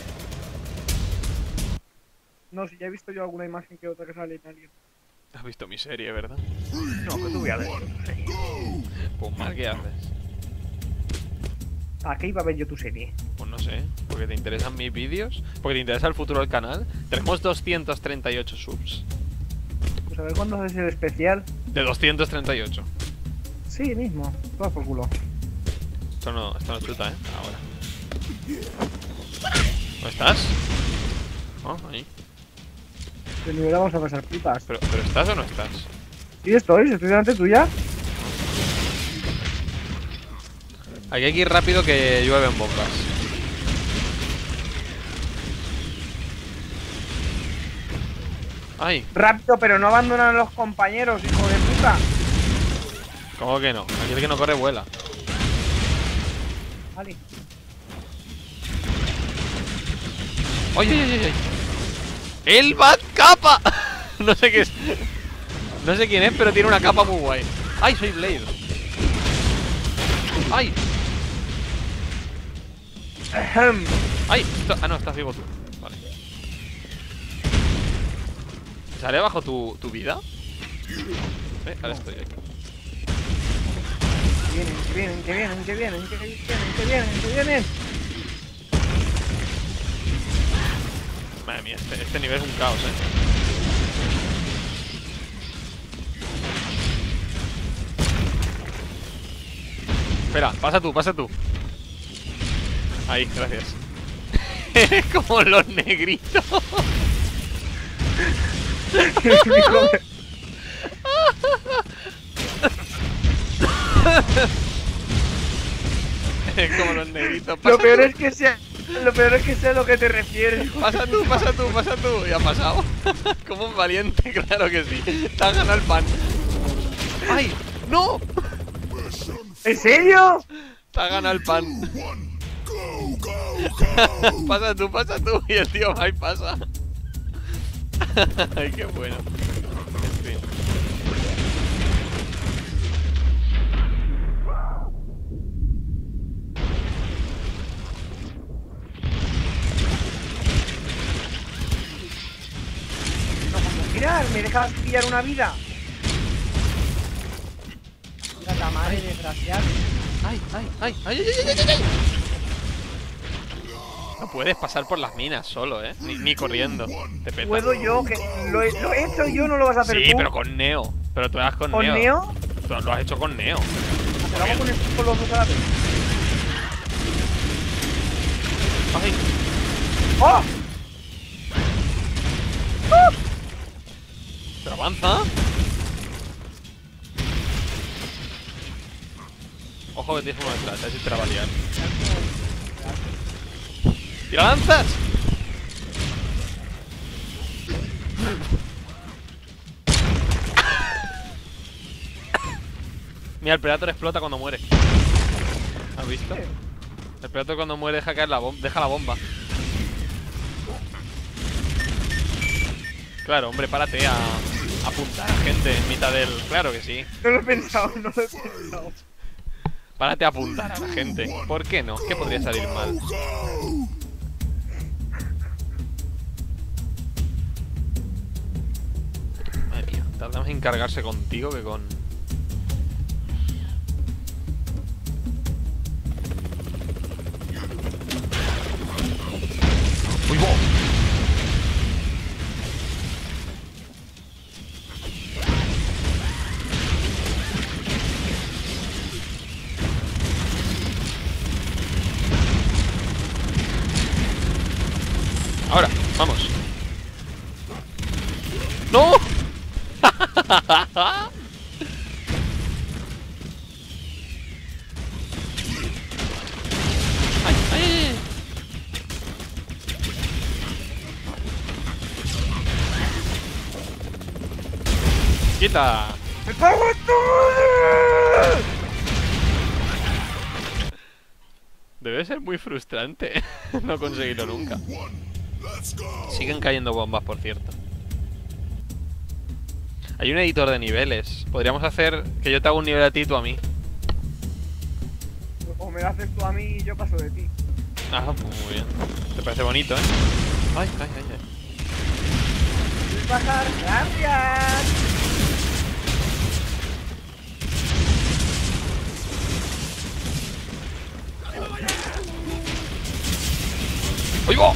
No, si ya he visto yo alguna imagen que otra que sale en alguien. Has visto mi serie, ¿verdad? No, que tú voy a ver. Pues mal, ¿qué haces? ¿A qué iba a ver yo tu serie? Pues no sé, porque te interesan mis vídeos, porque te interesa el futuro del canal. Tenemos 238 subs. Pues a ver cuándo haces el especial. De 238. Sí, mismo. Todo por culo. Esto no chuta, ahora. ¿No estás? Oh, ahí. De nivel vamos a pasar pipas. ¿Pero estás o no estás? Sí, estoy delante tuya. Aquí hay que ir rápido que llueven bombas. ¡Ay! Rápido, pero no abandonan a los compañeros, hijo de puta. ¿Cómo que no? Aquí el que no corre vuela. Vale. ¡Ay, ay, ay, ay! ¡El Bad Capa! No sé qué es. No sé quién es, pero tiene una capa muy guay. ¡Ay, soy Blade! ¡Ay! Ahem. ¡Ay! Ah, no, estás vivo tú. Vale. ¿Sale bajo tu vida? Ahora estoy aquí. Que vienen. Madre mía, este nivel es un caos, Espera, pasa tú. Ahí, gracias. Eres como los negritos. Eres como los negritos. Lo peor es que sea a lo que te refieres. Pasa tú. Ya ha pasado. Como un valiente, claro que sí. Te has ganado el pan. ¡Ay! ¡No! ¿En serio? Te has ganado el pan. Pasa tú. Y el tío ahí pasa. Ay, qué bueno. En fin. No puedo tirar, me dejas pillar una vida. Mira la madre desgraciada. ¡Ay! No puedes pasar por las minas solo, ni corriendo. Te peta. ¿Puedo yo? Que lo he hecho yo, no lo vas a hacer Sí, tú. pero con Neo. Pero tú eras con ¿Con Neo. Neo? Tú lo has hecho con Neo. Te lo hago con los dos a la vez. ¡Ay! ¡Oh! Pero avanza. Ojo que tienes uno detrás, a ver si te la va a liar. ¡Tira lanzas! Mira, el Predator explota cuando muere. ¿Has visto? El Predator cuando muere deja caer la bomba. Deja la bomba. Claro, hombre, párate a apuntar a gente en mitad del... Claro que sí. No lo he pensado. Párate a apuntar a la gente. ¿Por qué no? ¿Qué podría salir mal? Tarda más en cargarse contigo que con... ¡Uy, bo! Ahora, vamos. ¡No! ¡Ay, ay! ¡Quita! ¡Me cago en todo! Debe ser muy frustrante no conseguirlo nunca. Siguen cayendo bombas, por cierto. Hay un editor de niveles. Podríamos hacer que yo te haga un nivel a ti y tú a mí. O me lo haces tú a mí y yo paso de ti. Ah, pues muy bien. Te parece bonito, ¿eh? Ay, ay, ay, ay. ¿Quieres bajar? ¡Gracias! ¡Ay, va!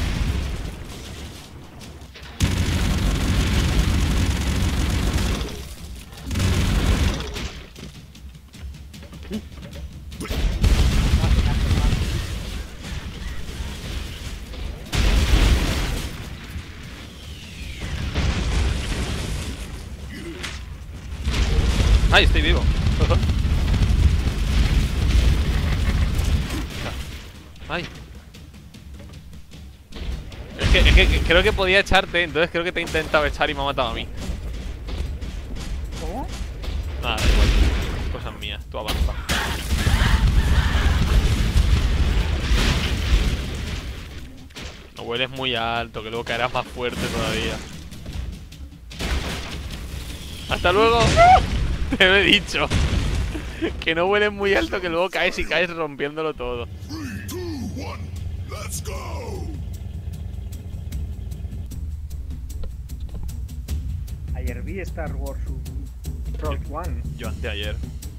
¡Ay, estoy vivo! ¡Ay! Es que creo que podía echarte, entonces creo que te he intentado echar y me ha matado a mí. ¿Cómo? Nada, da igual. Cosas mías, tú avanza. No hueles muy alto, que luego caerás más fuerte todavía. ¡Hasta luego! Te lo he dicho. Que no hueles muy alto, que luego caes y caes rompiéndolo todo. 3, 2, 1, let's go. Ayer vi Star Wars Rogue One. Yo anteayer.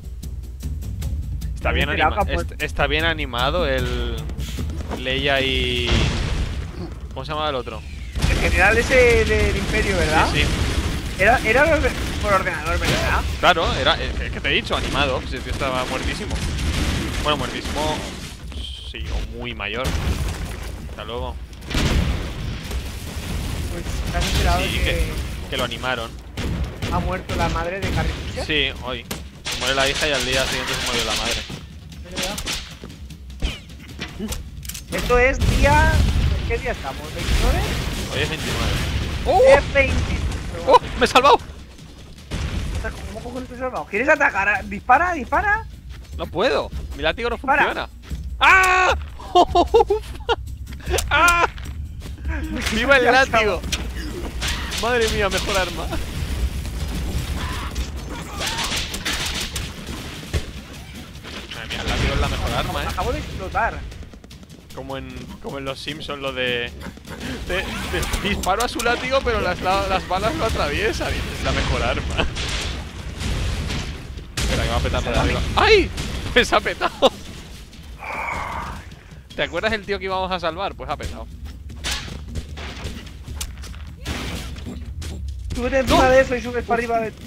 Está bien, Mira, acá, pues. está bien animado el Leia y... ¿Cómo se llamaba el otro? El general ese del Imperio, ¿verdad? Sí, sí. Era por ordenador, ¿verdad? Claro, era... Es que te he dicho, animado. Si el tío estaba muertísimo. Bueno, muertísimo... Sí, o muy mayor. Hasta luego. Pues te has enterado Sí, que lo animaron. ha muerto la madre de Carrie Fisher. Sí, hoy. Se muere la hija y al día siguiente se murió la madre. ¿Verdad? Esto es día... ¿Qué día estamos? ¿29? Hoy es 29. Es 29. ¡Oh! ¡Me he salvado! ¿Cómo cojones te has salvado? ¿Quieres atacar? ¡Dispara, dispara! No puedo. Mi látigo no Para. funciona. ¡Ah! ¡Ah! ¡Viva el látigo! Madre mía, mejor arma. Madre mía, el látigo es la mejor arma, Acabo de explotar. Como en los Simpsons, lo de... disparo a su látigo, pero las balas lo atraviesan. Es la mejor arma. Espera, que va a petar de arriba. ¡Ay! Pues ha petado. ¿Te acuerdas el tío que íbamos a salvar? Pues ha petado. Súbete encima de eso y subes para arriba de...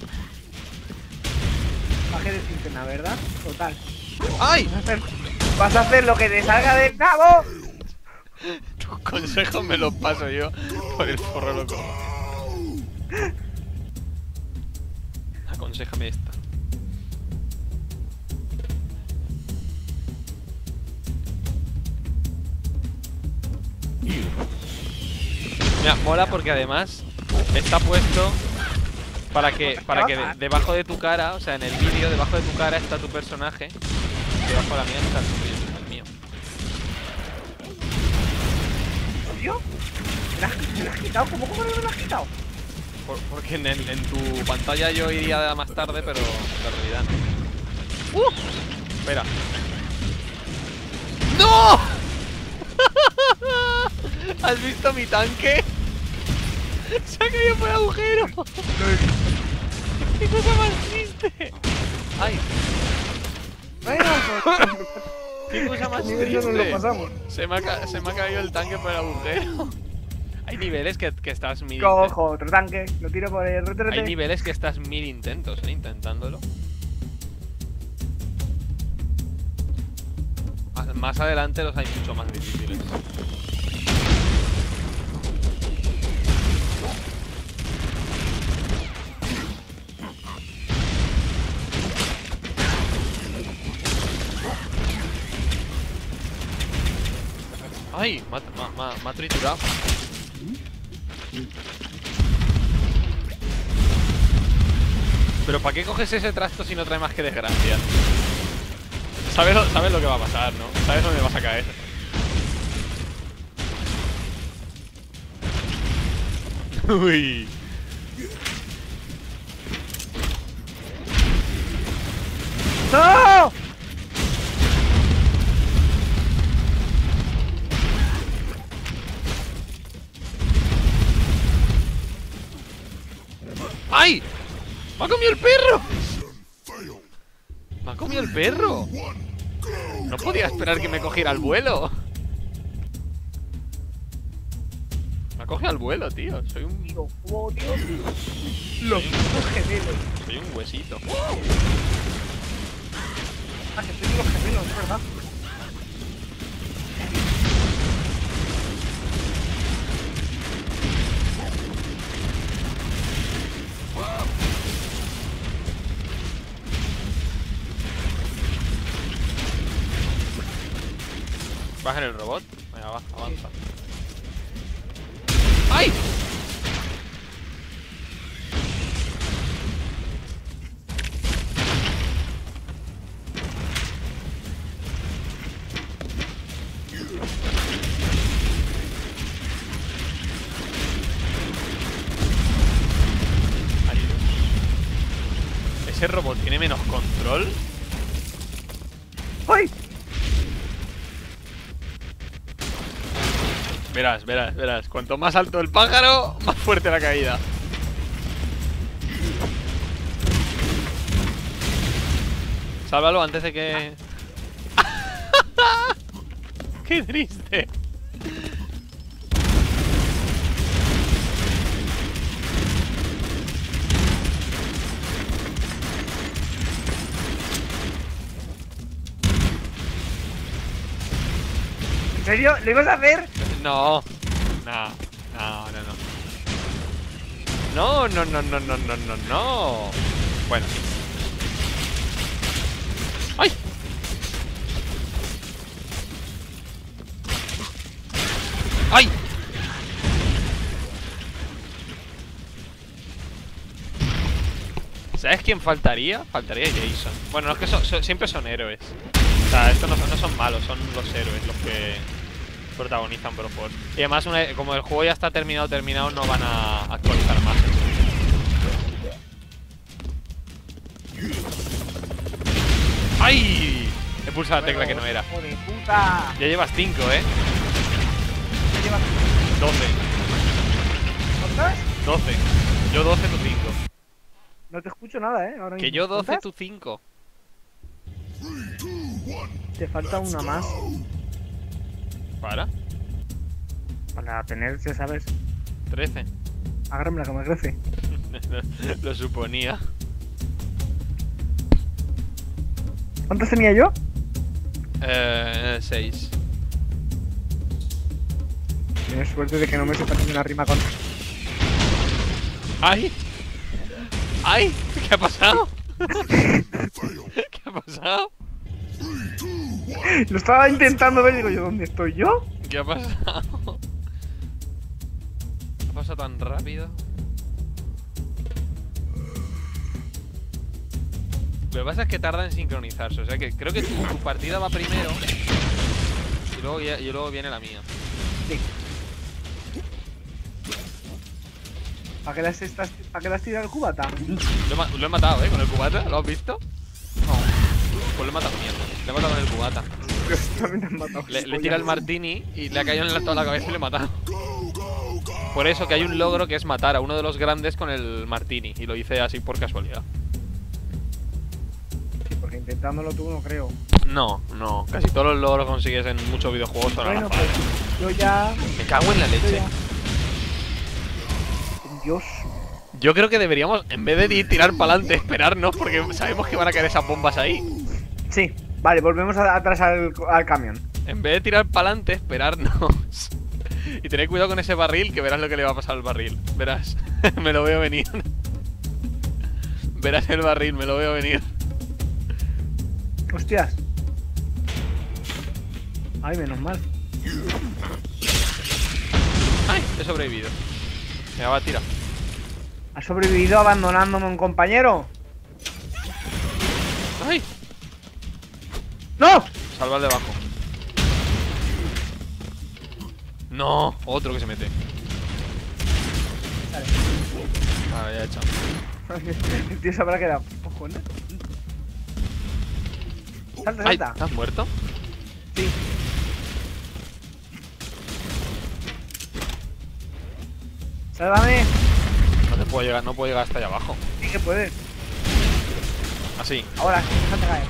Bajé de cisterna, ¿verdad? Total. ¡Ay! Vas a hacer lo que te salga del cabo. Tus consejos me los paso yo por el forro loco. Aconséjame esta. Mira, mola porque además está puesto para que debajo de tu cara, o sea, en el vídeo, debajo de tu cara está tu personaje. Debajo de la mía está el mío. ¿Tío? ¿Me lo has quitado? ¿Cómo me lo has quitado? Porque en tu pantalla yo iría más tarde, pero en realidad no. Espera. ¡No! ¿Has visto mi tanque? Se ha caído por el agujero. ¿Qué cosa más triste? ¡Ay! Bueno, pues, ¿Qué cosa más este nivel no nos lo triste? pasamos. Se me ha caído el tanque por el agujero. Hay niveles que estás mil Cojo otro tanque, lo tiro por el Hay retrete. niveles que estás 1000 intentos, intentándolo. Más adelante los hay mucho más difíciles. ¡Ay! Me ha triturado. Pero ¿para qué coges ese trasto si no trae más que desgracia? Sabes lo que va a pasar, ¿no? Sabes dónde vas a caer. Uy. ¡No! ¡Ay! ¡Me ha comido el perro! Fail. ¡Me ha comido el perro! One, go. No podía esperar que me cogiera al vuelo. Me ha cogido al vuelo, tío. Soy un Oh, tío. Los putos gemelos. Soy un huesito. Ah, que soy los gemelos, es verdad. ¿Vas en el robot? Venga, va, avanza. ¡Ay! Ay, Dios. ¿Ese robot tiene menos control? ¡Ay! Verás, verás, verás. Cuanto más alto el pájaro, más fuerte la caída. Sálvalo antes de que... ¡Qué triste! ¿En serio? ¿Lo ibas a hacer? No. No, no, no, no. No, no, no, no, no, no, no, no. Bueno. ¡Ay! ¡Ay! ¿Sabes quién faltaría? Faltaría Jason. Bueno, no es que siempre son héroes. O sea, estos no son malos, son los héroes los que protagonizan Broforce. Y además, como el juego ya está terminado, no van a actualizar más. ¡Ay! He pulsado la tecla que no era. ¡Joder, puta! Ya llevas 5, ¿eh? ¿Qué llevas? 12. ¿Cuántas? 12. Yo 12, tú 5. No te escucho nada, ahora Que mismo. yo 12, ¿Cuántas? tú 5. 3, 2, 1. Te falta una más. ¿Para? Para tener, ya sabes. 13. Agárrame la que me crece. Lo suponía. ¿Cuántas tenía yo? 6. Tienes suerte de que no me sepa ninguna rima con. ¡Ay! ¡Ay! ¿Qué ha pasado? Fail. ¿Qué ha pasado? 3, 2, 1. Lo estaba intentando ver y digo yo, ¿dónde estoy yo? ¿Qué ha pasado? ¿Ha pasado tan rápido? Lo que pasa es que tarda en sincronizarse. O sea que creo que tu partida va primero y luego viene la mía. Sí. ¿Para qué le has tirado el cubata? Lo he matado, con el cubata. ¿Lo has visto? No. Pues lo he matado mierda. Le he matado con el cubata. También te han matado. Le tira el martini y le ha caído en toda la cabeza y le he matado. Go, go, go. por eso que hay un logro que es matar a uno de los grandes con el martini. Y lo hice así por casualidad. Sí, porque intentándolo tú no creo. No, no, casi todos los logros que consigues en muchos videojuegos son a la Bueno, pues fácil. yo ya... Me cago en la yo leche. ya- Dios. Yo creo que deberíamos, en vez de tirar para adelante, esperarnos, porque sabemos que van a caer esas bombas ahí. Sí, vale, volvemos atrás al camión. En vez de tirar para adelante, esperarnos. Y tener cuidado con ese barril, que verás lo que le va a pasar al barril. Verás, me lo veo venir. Verás el barril, me lo veo venir. Hostias. Ay, menos mal. ¡Ay! He sobrevivido. Me va a tirar. ¿Has sobrevivido abandonándome a un compañero? ¡Ay! ¡No! Salva al de abajo. No, otro que se mete. Vale. Vale, ya he echado. El tío se habrá quedado. Cojones. Salta, ¡Ay! salta. ¿Estás muerto? Sí. Sálvame. No te puedo llegar, no puedo llegar hasta allá abajo. Sí que puedes. Así. Ahora, déjate caer.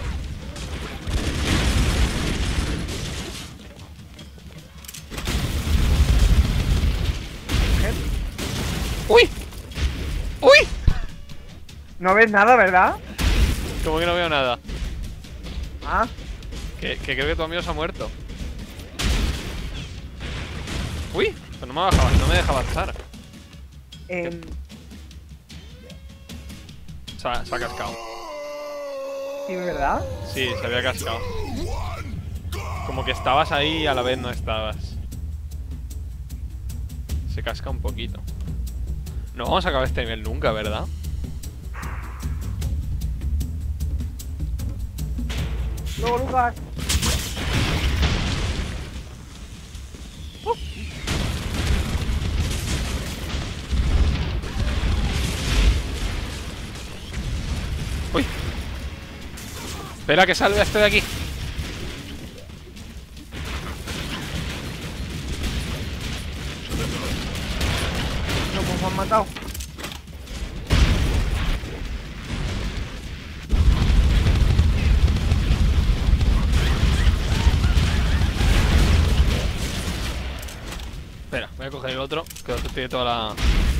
¡Uy! ¡Uy! No ves nada, ¿verdad? Como que no veo nada. Ah, Que creo que tu amigo se ha muerto. Uy, pues no me deja avanzar. Se ha cascado. sí, ¿verdad? Sí, se había cascado. Como que estabas ahí y a la vez no estabas. Se casca un poquito. No vamos a acabar este nivel nunca, ¿verdad? Luego, Lucas. Uy. Espera que salve a este de aquí. No, pues me han matado. Espera, voy a coger el otro, que el otro tiene toda la...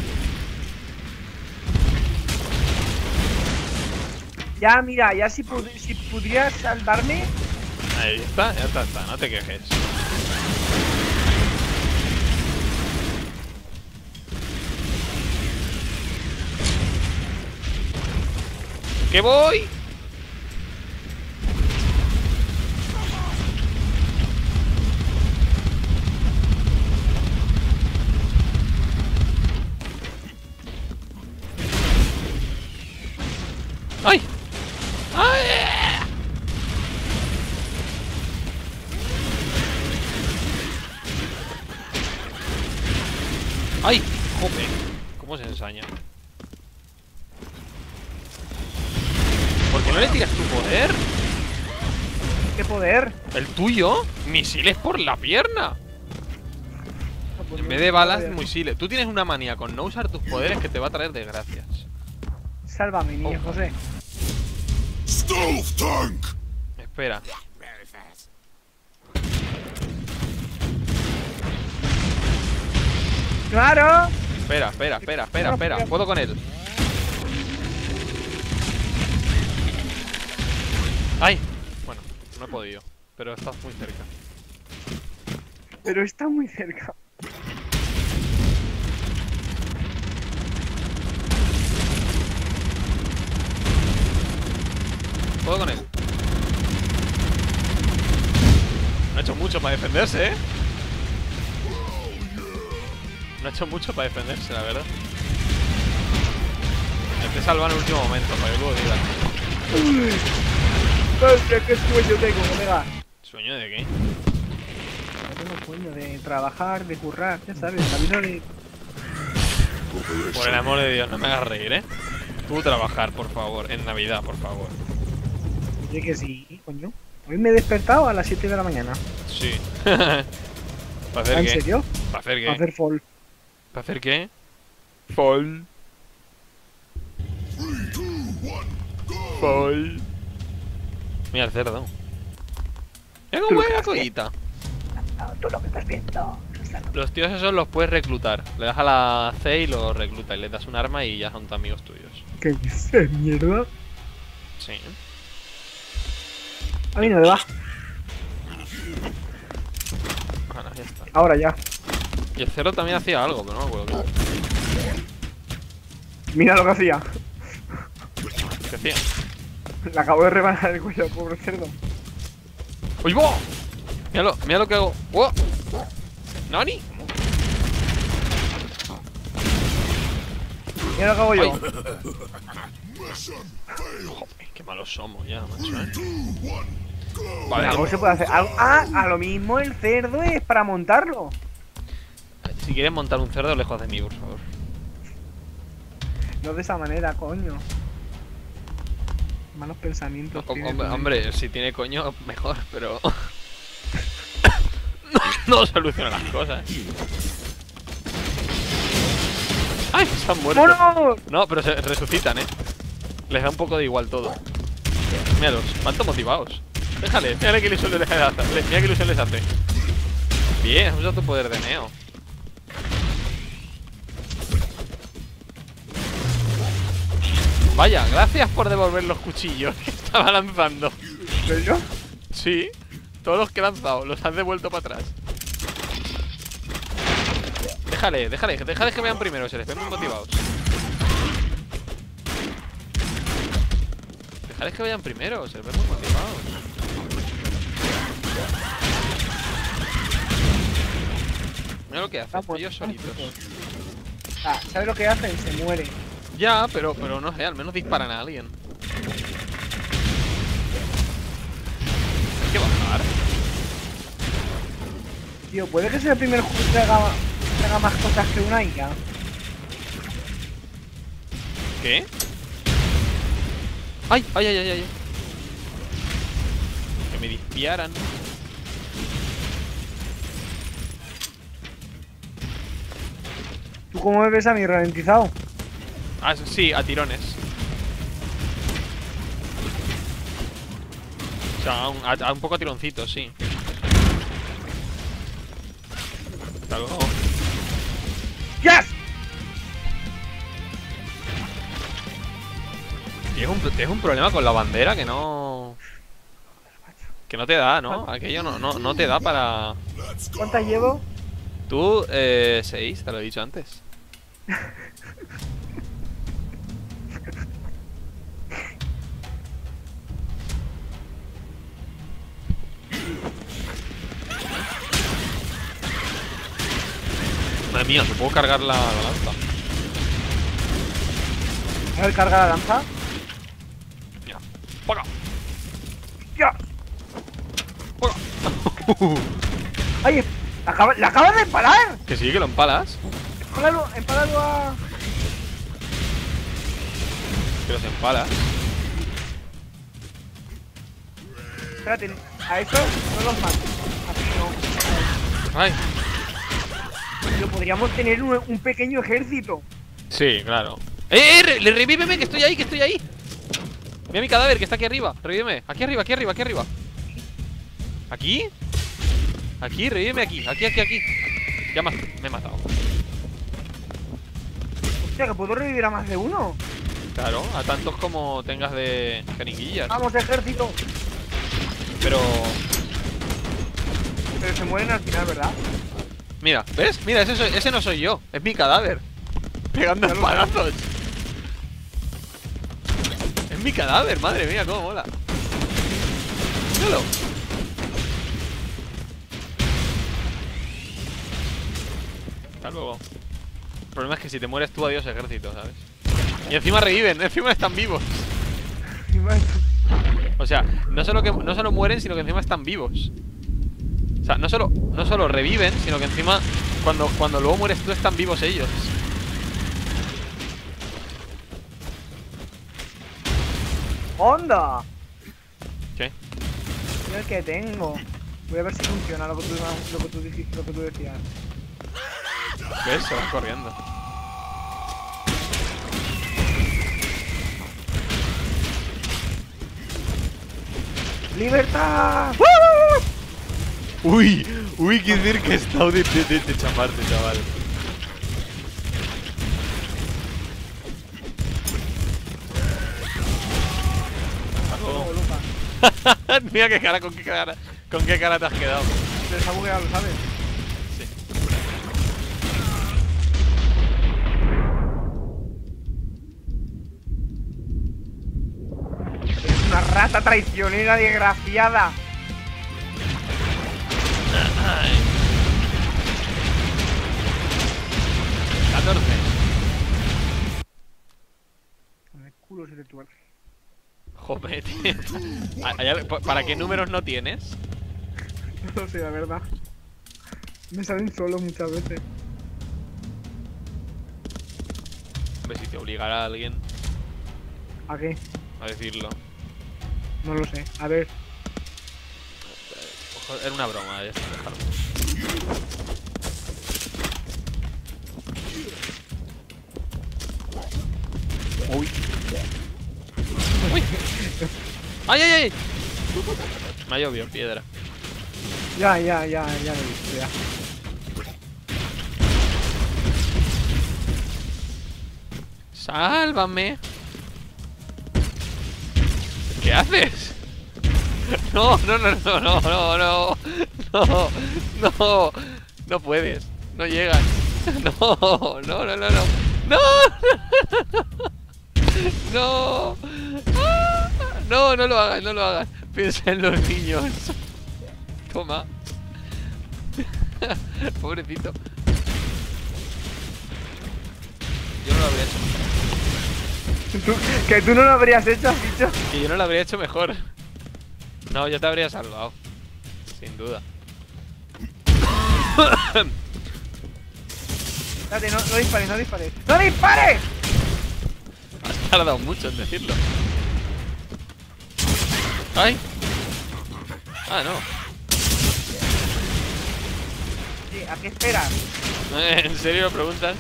Ya, mira, ya si pudieras salvarme. Ahí está, ya está, no te quejes. ¡Que voy! ¡Ay! ¡Ay! ¡Ay! ¡Jope! ¿Cómo se ensaña? ¿Por qué no le tiras tu poder? ¿Qué poder? ¿El tuyo? Misiles por la pierna. No, pues En no, vez de no balas, podía. misiles. Tú tienes una manía con no usar tus poderes que te va a traer desgracias. Sálvame, niño Oh. José. Stealth tank! Espera. ¡Claro! Espera. Puedo con él. ¡Ay! Bueno, no he podido. Pero estás muy cerca. Pero está muy cerca. Puedo con él. No ha hecho mucho para defenderse, ¿eh? No ha hecho mucho para defenderse, la verdad. Te salva en el último momento, para que luego digas. Madre, qué sueño tengo, colega. ¿Sueño de qué? Yo tengo sueño de trabajar, de currar, ya sabes, camino de... Por el amor de Dios, no me hagas reír, ¿eh? Tú trabajar, por favor. En Navidad, por favor. Oye, que sí, coño. Hoy me he despertado a las 7 de la mañana. Sí. ¿Para hacer ¿En qué? serio? ¿Para hacer Para qué? hacer fall. ¿Para hacer qué? Fall. 3, 2, 1, go! Fall. Mira el cerdo. Mira Tú cómo lo es la que haces. collita. No, tú lo que estás viendo. Los tíos esos los puedes reclutar. Le das a la C y los recluta. Y les das un arma y ya son amigos tuyos. ¿Qué dices, mierda? Sí. A mí no me va. Bueno, ya está. Ahora ya. Y el cerdo también hacía algo, pero no me acuerdo Mira lo que hacía. qué hacía. Le acabo de rebanar el cuello al pobre cerdo. ¡Uy, bo! Mira lo que hago. ¡Oh! ¿Nani? Mira lo que hago yo. Ay. Mission failed. Joder, qué malos somos ya, macho, 2, 1, go! Vale, Algo se puede hacer. A lo mismo el cerdo es para montarlo. si quieres montar un cerdo lejos de mí, por favor. No de esa manera, coño. Malos pensamientos. tiene tu mente. Hombre, si tiene coño, mejor, pero... no soluciona las cosas. ¡Ay! Se han muerto. ¡Mono! No, pero se resucitan, Les da un poco de igual todo. Míralos, cuánto motivados. Déjale, mira qué ilusión les hace. Mira qué ilusión les hace. Bien, usa tu poder de Neo. Vaya, gracias por devolver los cuchillos que estaba lanzando. ¿En serio? Sí, todos los que he lanzado los has devuelto para atrás. Déjale que vean primero, se les ven muy motivados. Déjales que vayan primero, se les ven muy motivados. Mira lo que hacen, ellos solitos. Ah, ¿sabes lo que hacen? Se muere. Ya, pero no sé, al menos disparan a alguien. Hay que bajar. Tío, ¿puede que sea el primer juego que haga más cosas que una IA? ¿Qué? ¡Ay! ¡Ay! Que me dispararan. ¿Tú cómo me ves a mí ralentizado? Ah, sí, a tirones. O sea, a un poco a tironcitos, sí. Hasta luego. ¡Yes! Y es un problema con la bandera que no... Que no te da, ¿no? Aquello no te da para... Let's go! ¿Cuántas llevo? Tú, 6, te lo he dicho antes. Madre mía, ¿se puedo cargar la lanza? A ver, carga la lanza. Mira, ¡paga! ¡Ya! ¡Paga! ¡Ay! ¡La acabas de empalar! Que sí, que lo empalas. Empálalo a... Que los empalas. Espérate, a eso no los mato. Así no. Ay. Pero podríamos tener un pequeño ejército. Sí, claro. Revíveme, que estoy ahí. Mira mi cadáver, que está aquí arriba. Revíveme. Aquí arriba. ¿Aquí? Aquí, revíveme aquí. Aquí. Ya me he matado. Hostia, que puedo revivir a más de uno. Claro, a tantos como tengas de jeringuillas. Vamos, ejército. Pero... Pero se mueren al final, ¿verdad? Mira, ¿ves? Mira, ese no soy yo. Es mi cadáver. Pegando espadazos. Es mi cadáver, madre mía, cómo mola. Míralo. Hasta luego. El problema es que si te mueres tú, adiós ejército, ¿sabes? Y encima reviven, encima están vivos. O sea, no solo mueren, sino que encima están vivos. O sea, no solo reviven, sino que encima cuando luego mueres tú están vivos ellos. ¡Onda! ¿Qué? Mira el que tengo. Voy a ver si funciona lo que tú decías. ¿Ves? Se van corriendo. ¡Libertad! Uy, uy, qué cerca he estado de chaparte, chaval. Mira qué cara, con qué cara te has quedado. Se les ha bugueado, ¿lo sabes? Sí. Es una rata traicionera desgraciada. Ay. 14. Con el culo se te tuerce. Joder, tío. ¿Para qué números no tienes? No lo sé, la verdad. Me salen solos muchas veces. Hombre, si te obligara a alguien ¿A qué? a decirlo. No lo sé. A ver. Ojo, era una broma, ya está, déjalo. Uy. Uy. ¡Ay, ay, ay! Me ha llovido piedra. Ya lo he visto, ya. ¡Sálvame! ¿Qué haces? No, no, no, no, no, no, no. No, no. No puedes. No llegas. No, no, no, no, no. No. No. Ah, no, no lo hagas, no lo hagas. Piensa en los niños. Toma. Pobrecito. Yo no lo habría hecho. Que tú no lo habrías hecho, has dicho. Que yo no lo habría hecho mejor. No, yo te habría salvado. Sin duda. Espérate, no dispares, no dispares. ¡No dispares! Has tardado mucho en decirlo. ¡Ay! Ah, no. Sí, ¿a qué esperas? ¿En serio lo preguntas?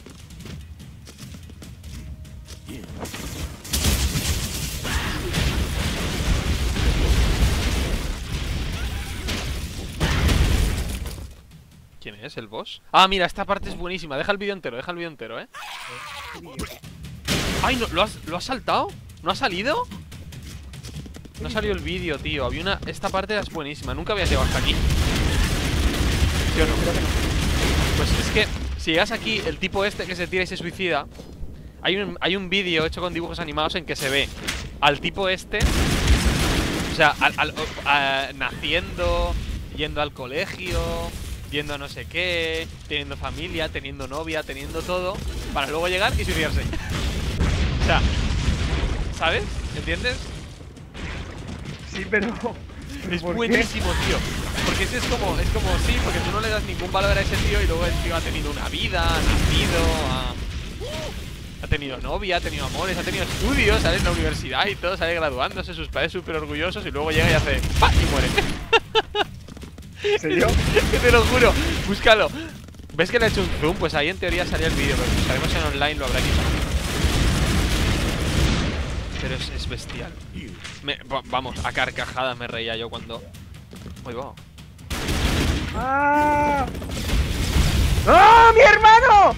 ¿Quién es? ¿El boss? Ah, mira, esta parte es buenísima. Deja el vídeo entero, ¿eh? ¡Ay, no! ¿Lo has saltado? ¿No ha salido? No ha salido el vídeo, tío. Había una... Esta parte es buenísima. Nunca había llegado hasta aquí. ¿Sí o no? Pues es que si llegas aquí, el tipo este que se tira y se suicida, hay un vídeo hecho con dibujos animados en que se ve al tipo este, o sea, naciendo, yendo al colegio, yendo a no sé qué, teniendo familia, teniendo novia, teniendo todo, para luego llegar y suicidarse. O sea, ¿sabes? ¿Entiendes? Sí, pero... Es ¿por qué? buenísimo, tío. Porque ese es como, sí, porque tú no le das ningún valor a ese tío y luego el tío ha tenido una vida, ha nacido, ha tenido novia, ha tenido amores, ha tenido estudios, sale en la universidad y todo, sale graduándose, sus padres súper orgullosos y luego llega y hace ¡pah! Y muere. ¿En serio? Que te lo juro, búscalo. ¿Ves que le he hecho un zoom? Pues ahí en teoría salía el vídeo, pero si estaremos en online lo habrá quitado. Pero es bestial. Vamos, a carcajadas me reía yo cuando... Uy, va. ¡Ah! ¡Ah, mi hermano!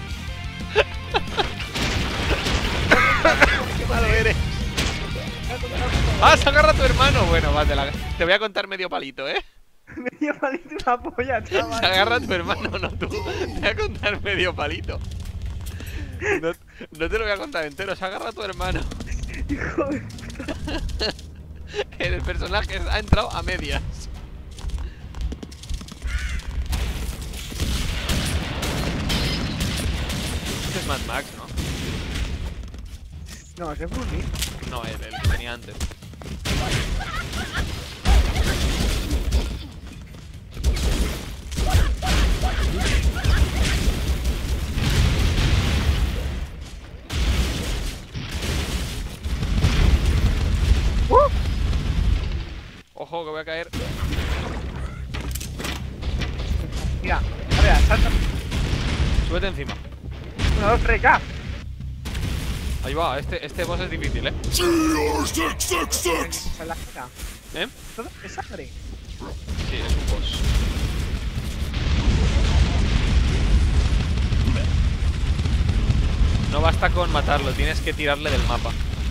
¡Qué malo eres! ¡Ah, se agarra a tu hermano! Bueno, vale, te voy a contar medio palito, ¿eh? Medio palito una polla, chaval. Se agarra a tu hermano, no tú. Te voy a contar medio palito. No te lo voy a contar entero, se agarra a tu hermano. Hijo de... El personaje ha entrado a medias. Este es Mad Max, ¿no? No, ese es Bruce Lee. No, el que tenía antes. Ojo, que voy a caer. Mira, a ver, salta. Súbete encima. 1, 2, 3, ya. Ahí va, este boss es difícil, CR666! Esa es la cara. ¿Eh? Todo es sangre. Sí, es un boss. No basta con matarlo, tienes que tirarle del mapa.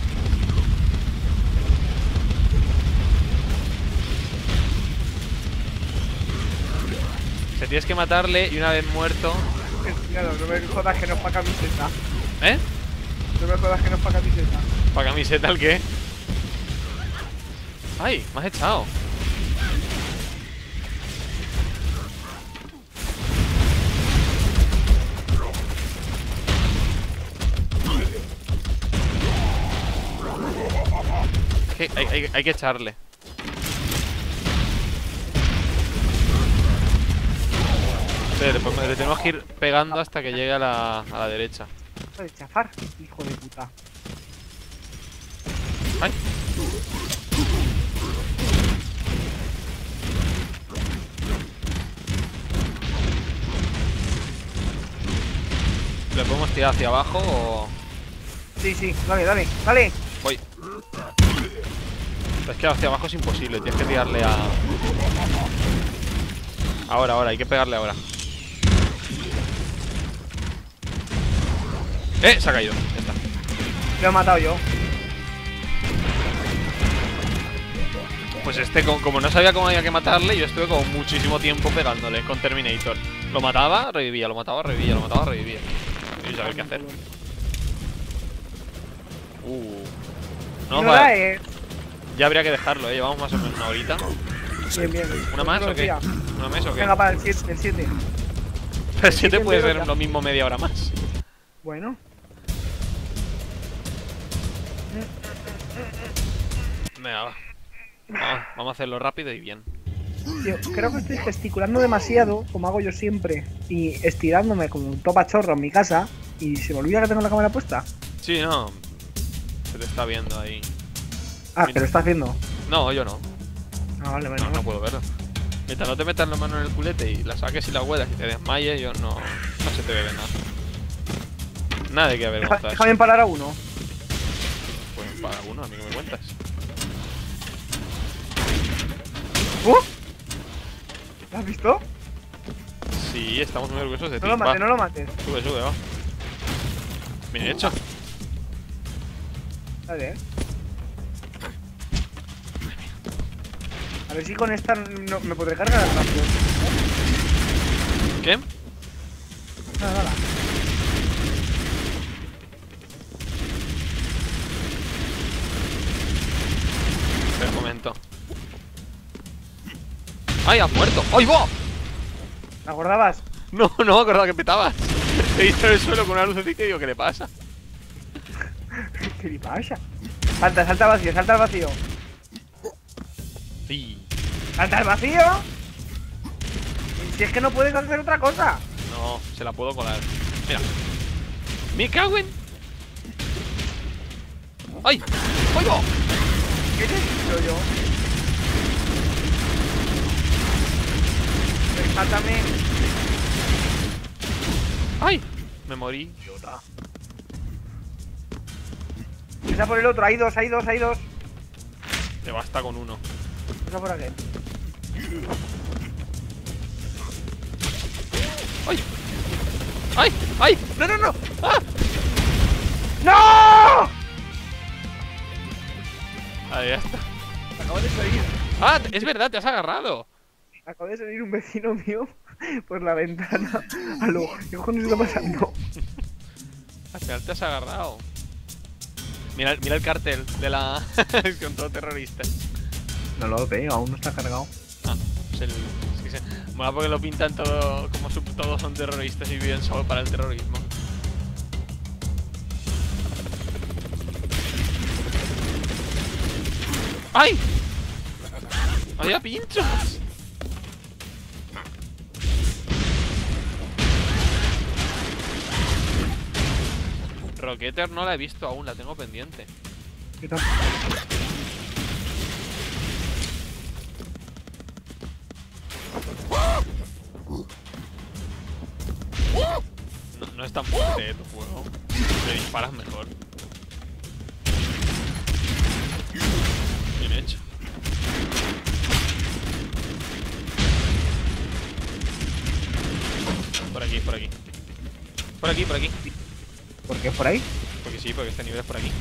O sea, tienes que matarle y una vez muerto... Claro, no me jodas que no es para camiseta. ¿Eh? No me jodas que no es para camiseta. ¿Para camiseta el qué? ¡Ay! Me has echado. Es que hay que echarle. Después le tenemos que ir pegando hasta que llegue a la derecha. De chafar, hijo de puta. ¡Ay! ¿Le podemos tirar hacia abajo o...? Sí, sí, dale, dale, dale. Voy. Es que hacia abajo es imposible, tienes que tirarle a... Ahora, hay que pegarle ahora. Se ha caído, ya está. Lo he matado yo. Pues como no sabía cómo había que matarle, yo estuve como muchísimo tiempo pegándole con Terminator. Lo mataba, revivía, lo mataba, revivía, lo mataba, revivía. Y saber qué hacer. No, No vale. Ya habría que dejarlo, llevamos más o menos una horita. Bien, bien. ¿Una más o qué? Tía. ¿Una más o qué? Venga, para el 7. El 7. El 7 puede entero ser ya. lo mismo media hora más. Bueno. Venga, va. Vamos a hacerlo rápido y bien. Tío, creo que estoy gesticulando demasiado, como hago yo siempre, y estirándome como un topachorro en mi casa, y se me olvida que tengo la cámara puesta. Sí, no. Se te está viendo ahí. Ah, que lo está haciendo. No, yo no. Ah, vale, vale. No puedo verlo. Mientras no te metas la mano en el culete y la saques y la huelas y te desmayes, yo no se te ve nada. Nada de que avergonzarse. Déjame parar a uno. Pues para uno, a mí que me cuentas. ¿Lo has visto? Sí, estamos muy orgullosos de ti. No lo mates, Va, no lo mates. sube, va. Bien hecho. Dale, A ver si con esta no, me podré cargar rápido. ¿Qué? Nada, nada. Espera un momento. ¡Ay, has muerto! ¡Ay, va! ¿Te acordabas? No me acordaba que petabas. He visto en el suelo con una lucecita y digo, ¿qué le pasa? ¿Qué le pasa? Salta, salta al vacío, salta al vacío. Sí. ¡Salta al vacío! Si es que no puedes hacer otra cosa. No, se la puedo colar. Mira. ¡Me cago en! ¡Ay! ¡Ay, va! ¿Qué te he dicho yo? Sáltame. ¡Ay! Me morí. Empieza por el otro, hay dos, hay dos, hay dos. Te basta con uno. Empieza por aquel. ¡Ay! ¡Ay! ¡Ay! ¡No, no, no! ¡Ah! ¡No! Ahí ya está. Acabo de salir. ¡Ah! Es verdad, te has agarrado. Acaba de salir un vecino mío por la ventana. Aló, ¿qué cojones está pasando? Al final te has agarrado. Mira el cartel de la... con todo terroristas. No lo veo, aún no está cargado. Ah, es el... Es que se... Mola porque lo pintan todo como todos son terroristas y viven solo para el terrorismo. ¡Ay! ¡Había pinchos! Rocketer no la he visto aún, la tengo pendiente. ¿Qué tal? No es tan fuerte tu juego. Le disparas mejor. Bien hecho. Por aquí, por aquí. Por aquí, por aquí. ¿Por qué es por ahí? Porque sí, porque este nivel es por aquí.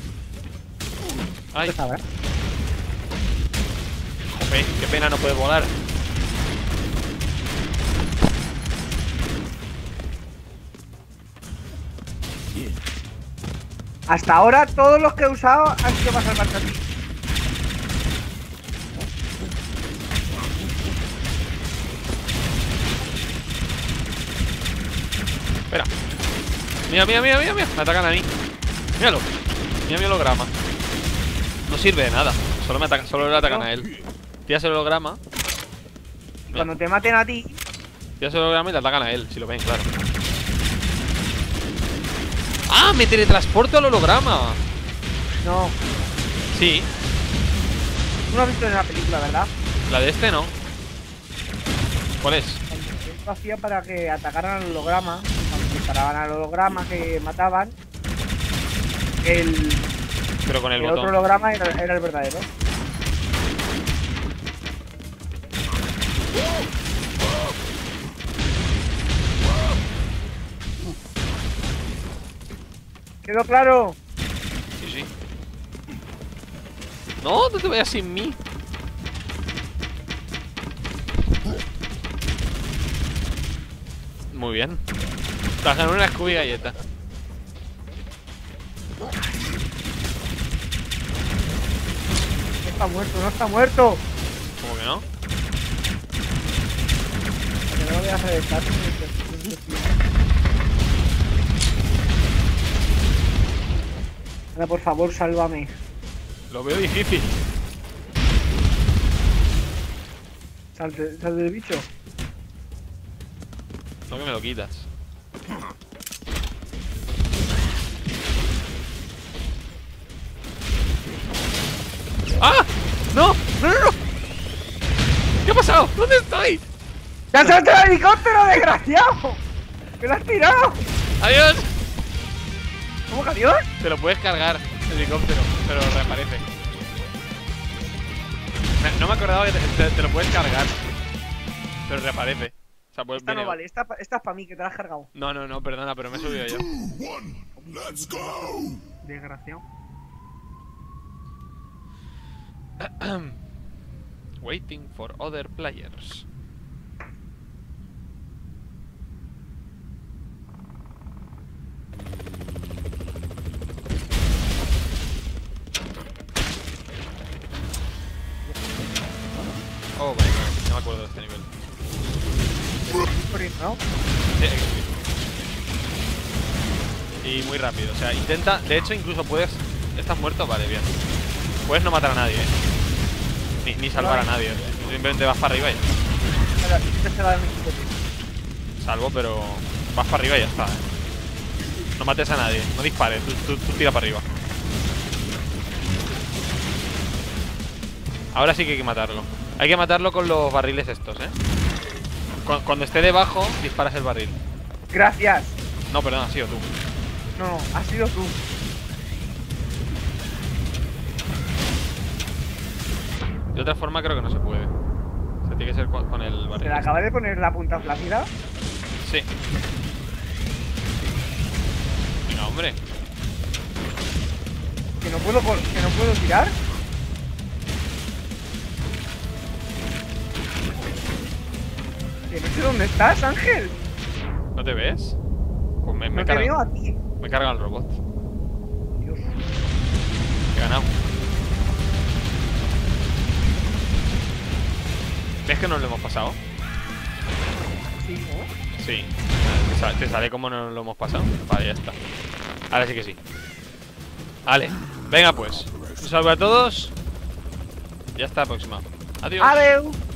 Ay, A ver. jope, qué pena no puede volar. Hasta ahora todos los que he usado han sido para salvarte a ti. Espera. Mira, mira, mira, mira, mira. Me atacan a mí. Míralo. Mira mi holograma. No sirve de nada. Solo me atacan, solo le atacan a él. Tiras el holograma. Y cuando te maten a ti, Tiras el holograma y le atacan a él, si lo ven, claro. ¡Ah! ¡Me teletransporto al holograma! no. Sí. Tú no has visto en la película, ¿verdad? La de este no. ¿Cuál es? Esto hacía para que atacaran al holograma. Cuando disparaban al holograma que mataban, el Pero con el otro botón. holograma era el verdadero. ¿Quedó claro? Sí, sí. No, no te vayas sin mí. Muy bien. Te has ganado una Scooby galleta. No está muerto, no está muerto. ¿Cómo que no? Que no lo voy a reventar. Ahora, por favor, sálvame. Lo veo difícil. Salte del bicho. No que me lo quitas. ¡Ah! ¡No! ¡No, no, no! ¿Qué ha pasado? ¿Dónde estoy? ¡Ya salta el helicóptero, desgraciado! ¡Me lo has tirado! ¡Adiós! ¿Cómo que adiós? Te lo puedes cargar, el helicóptero, pero reaparece. No me acordaba que te lo puedes cargar, pero reaparece. O sea, pues Esta no viene- vale, esta es para mí, que te la has cargado. No, no, no, perdona, pero me he subido yo. 2, 1, let's go! Desgraciado. Waiting for other players. Oh, vale, no me acuerdo de este nivel. Corriendo, ¿no? Y muy rápido, o sea, intenta. De hecho, incluso puedes. ¿Estás muerto? Vale, bien. Puedes no matar a nadie, ni salvar a nadie. Simplemente vas para arriba y Espera, este se va a dar un equipo, tío. salvo, pero vas para arriba y ya está. No mates a nadie, no dispares, tú tira para arriba. Ahora sí que hay que matarlo. Hay que matarlo con los barriles estos, Cuando esté debajo, disparas el barril. Gracias. No, perdón, has sido tú. No, has sido tú. De otra forma creo que no se puede. O sea, tiene que ser con el ¿Se barril. le acaba de poner la punta flácida? Sí. Venga, hombre. ¿Que no puedo tirar? Que no sé dónde estás, Ángel. ¿No te ves? Pues me No te veo carga. a ti. Me carga el robot. Dios. He ganado. ¿Ves que nos lo hemos pasado? Sí, ¿no? Sí. ¿Te sale como no lo hemos pasado? Vale, ya está. Ahora sí que sí. Vale. Venga pues. Un saludo a todos. Y hasta la próxima. Adiós. Adeu.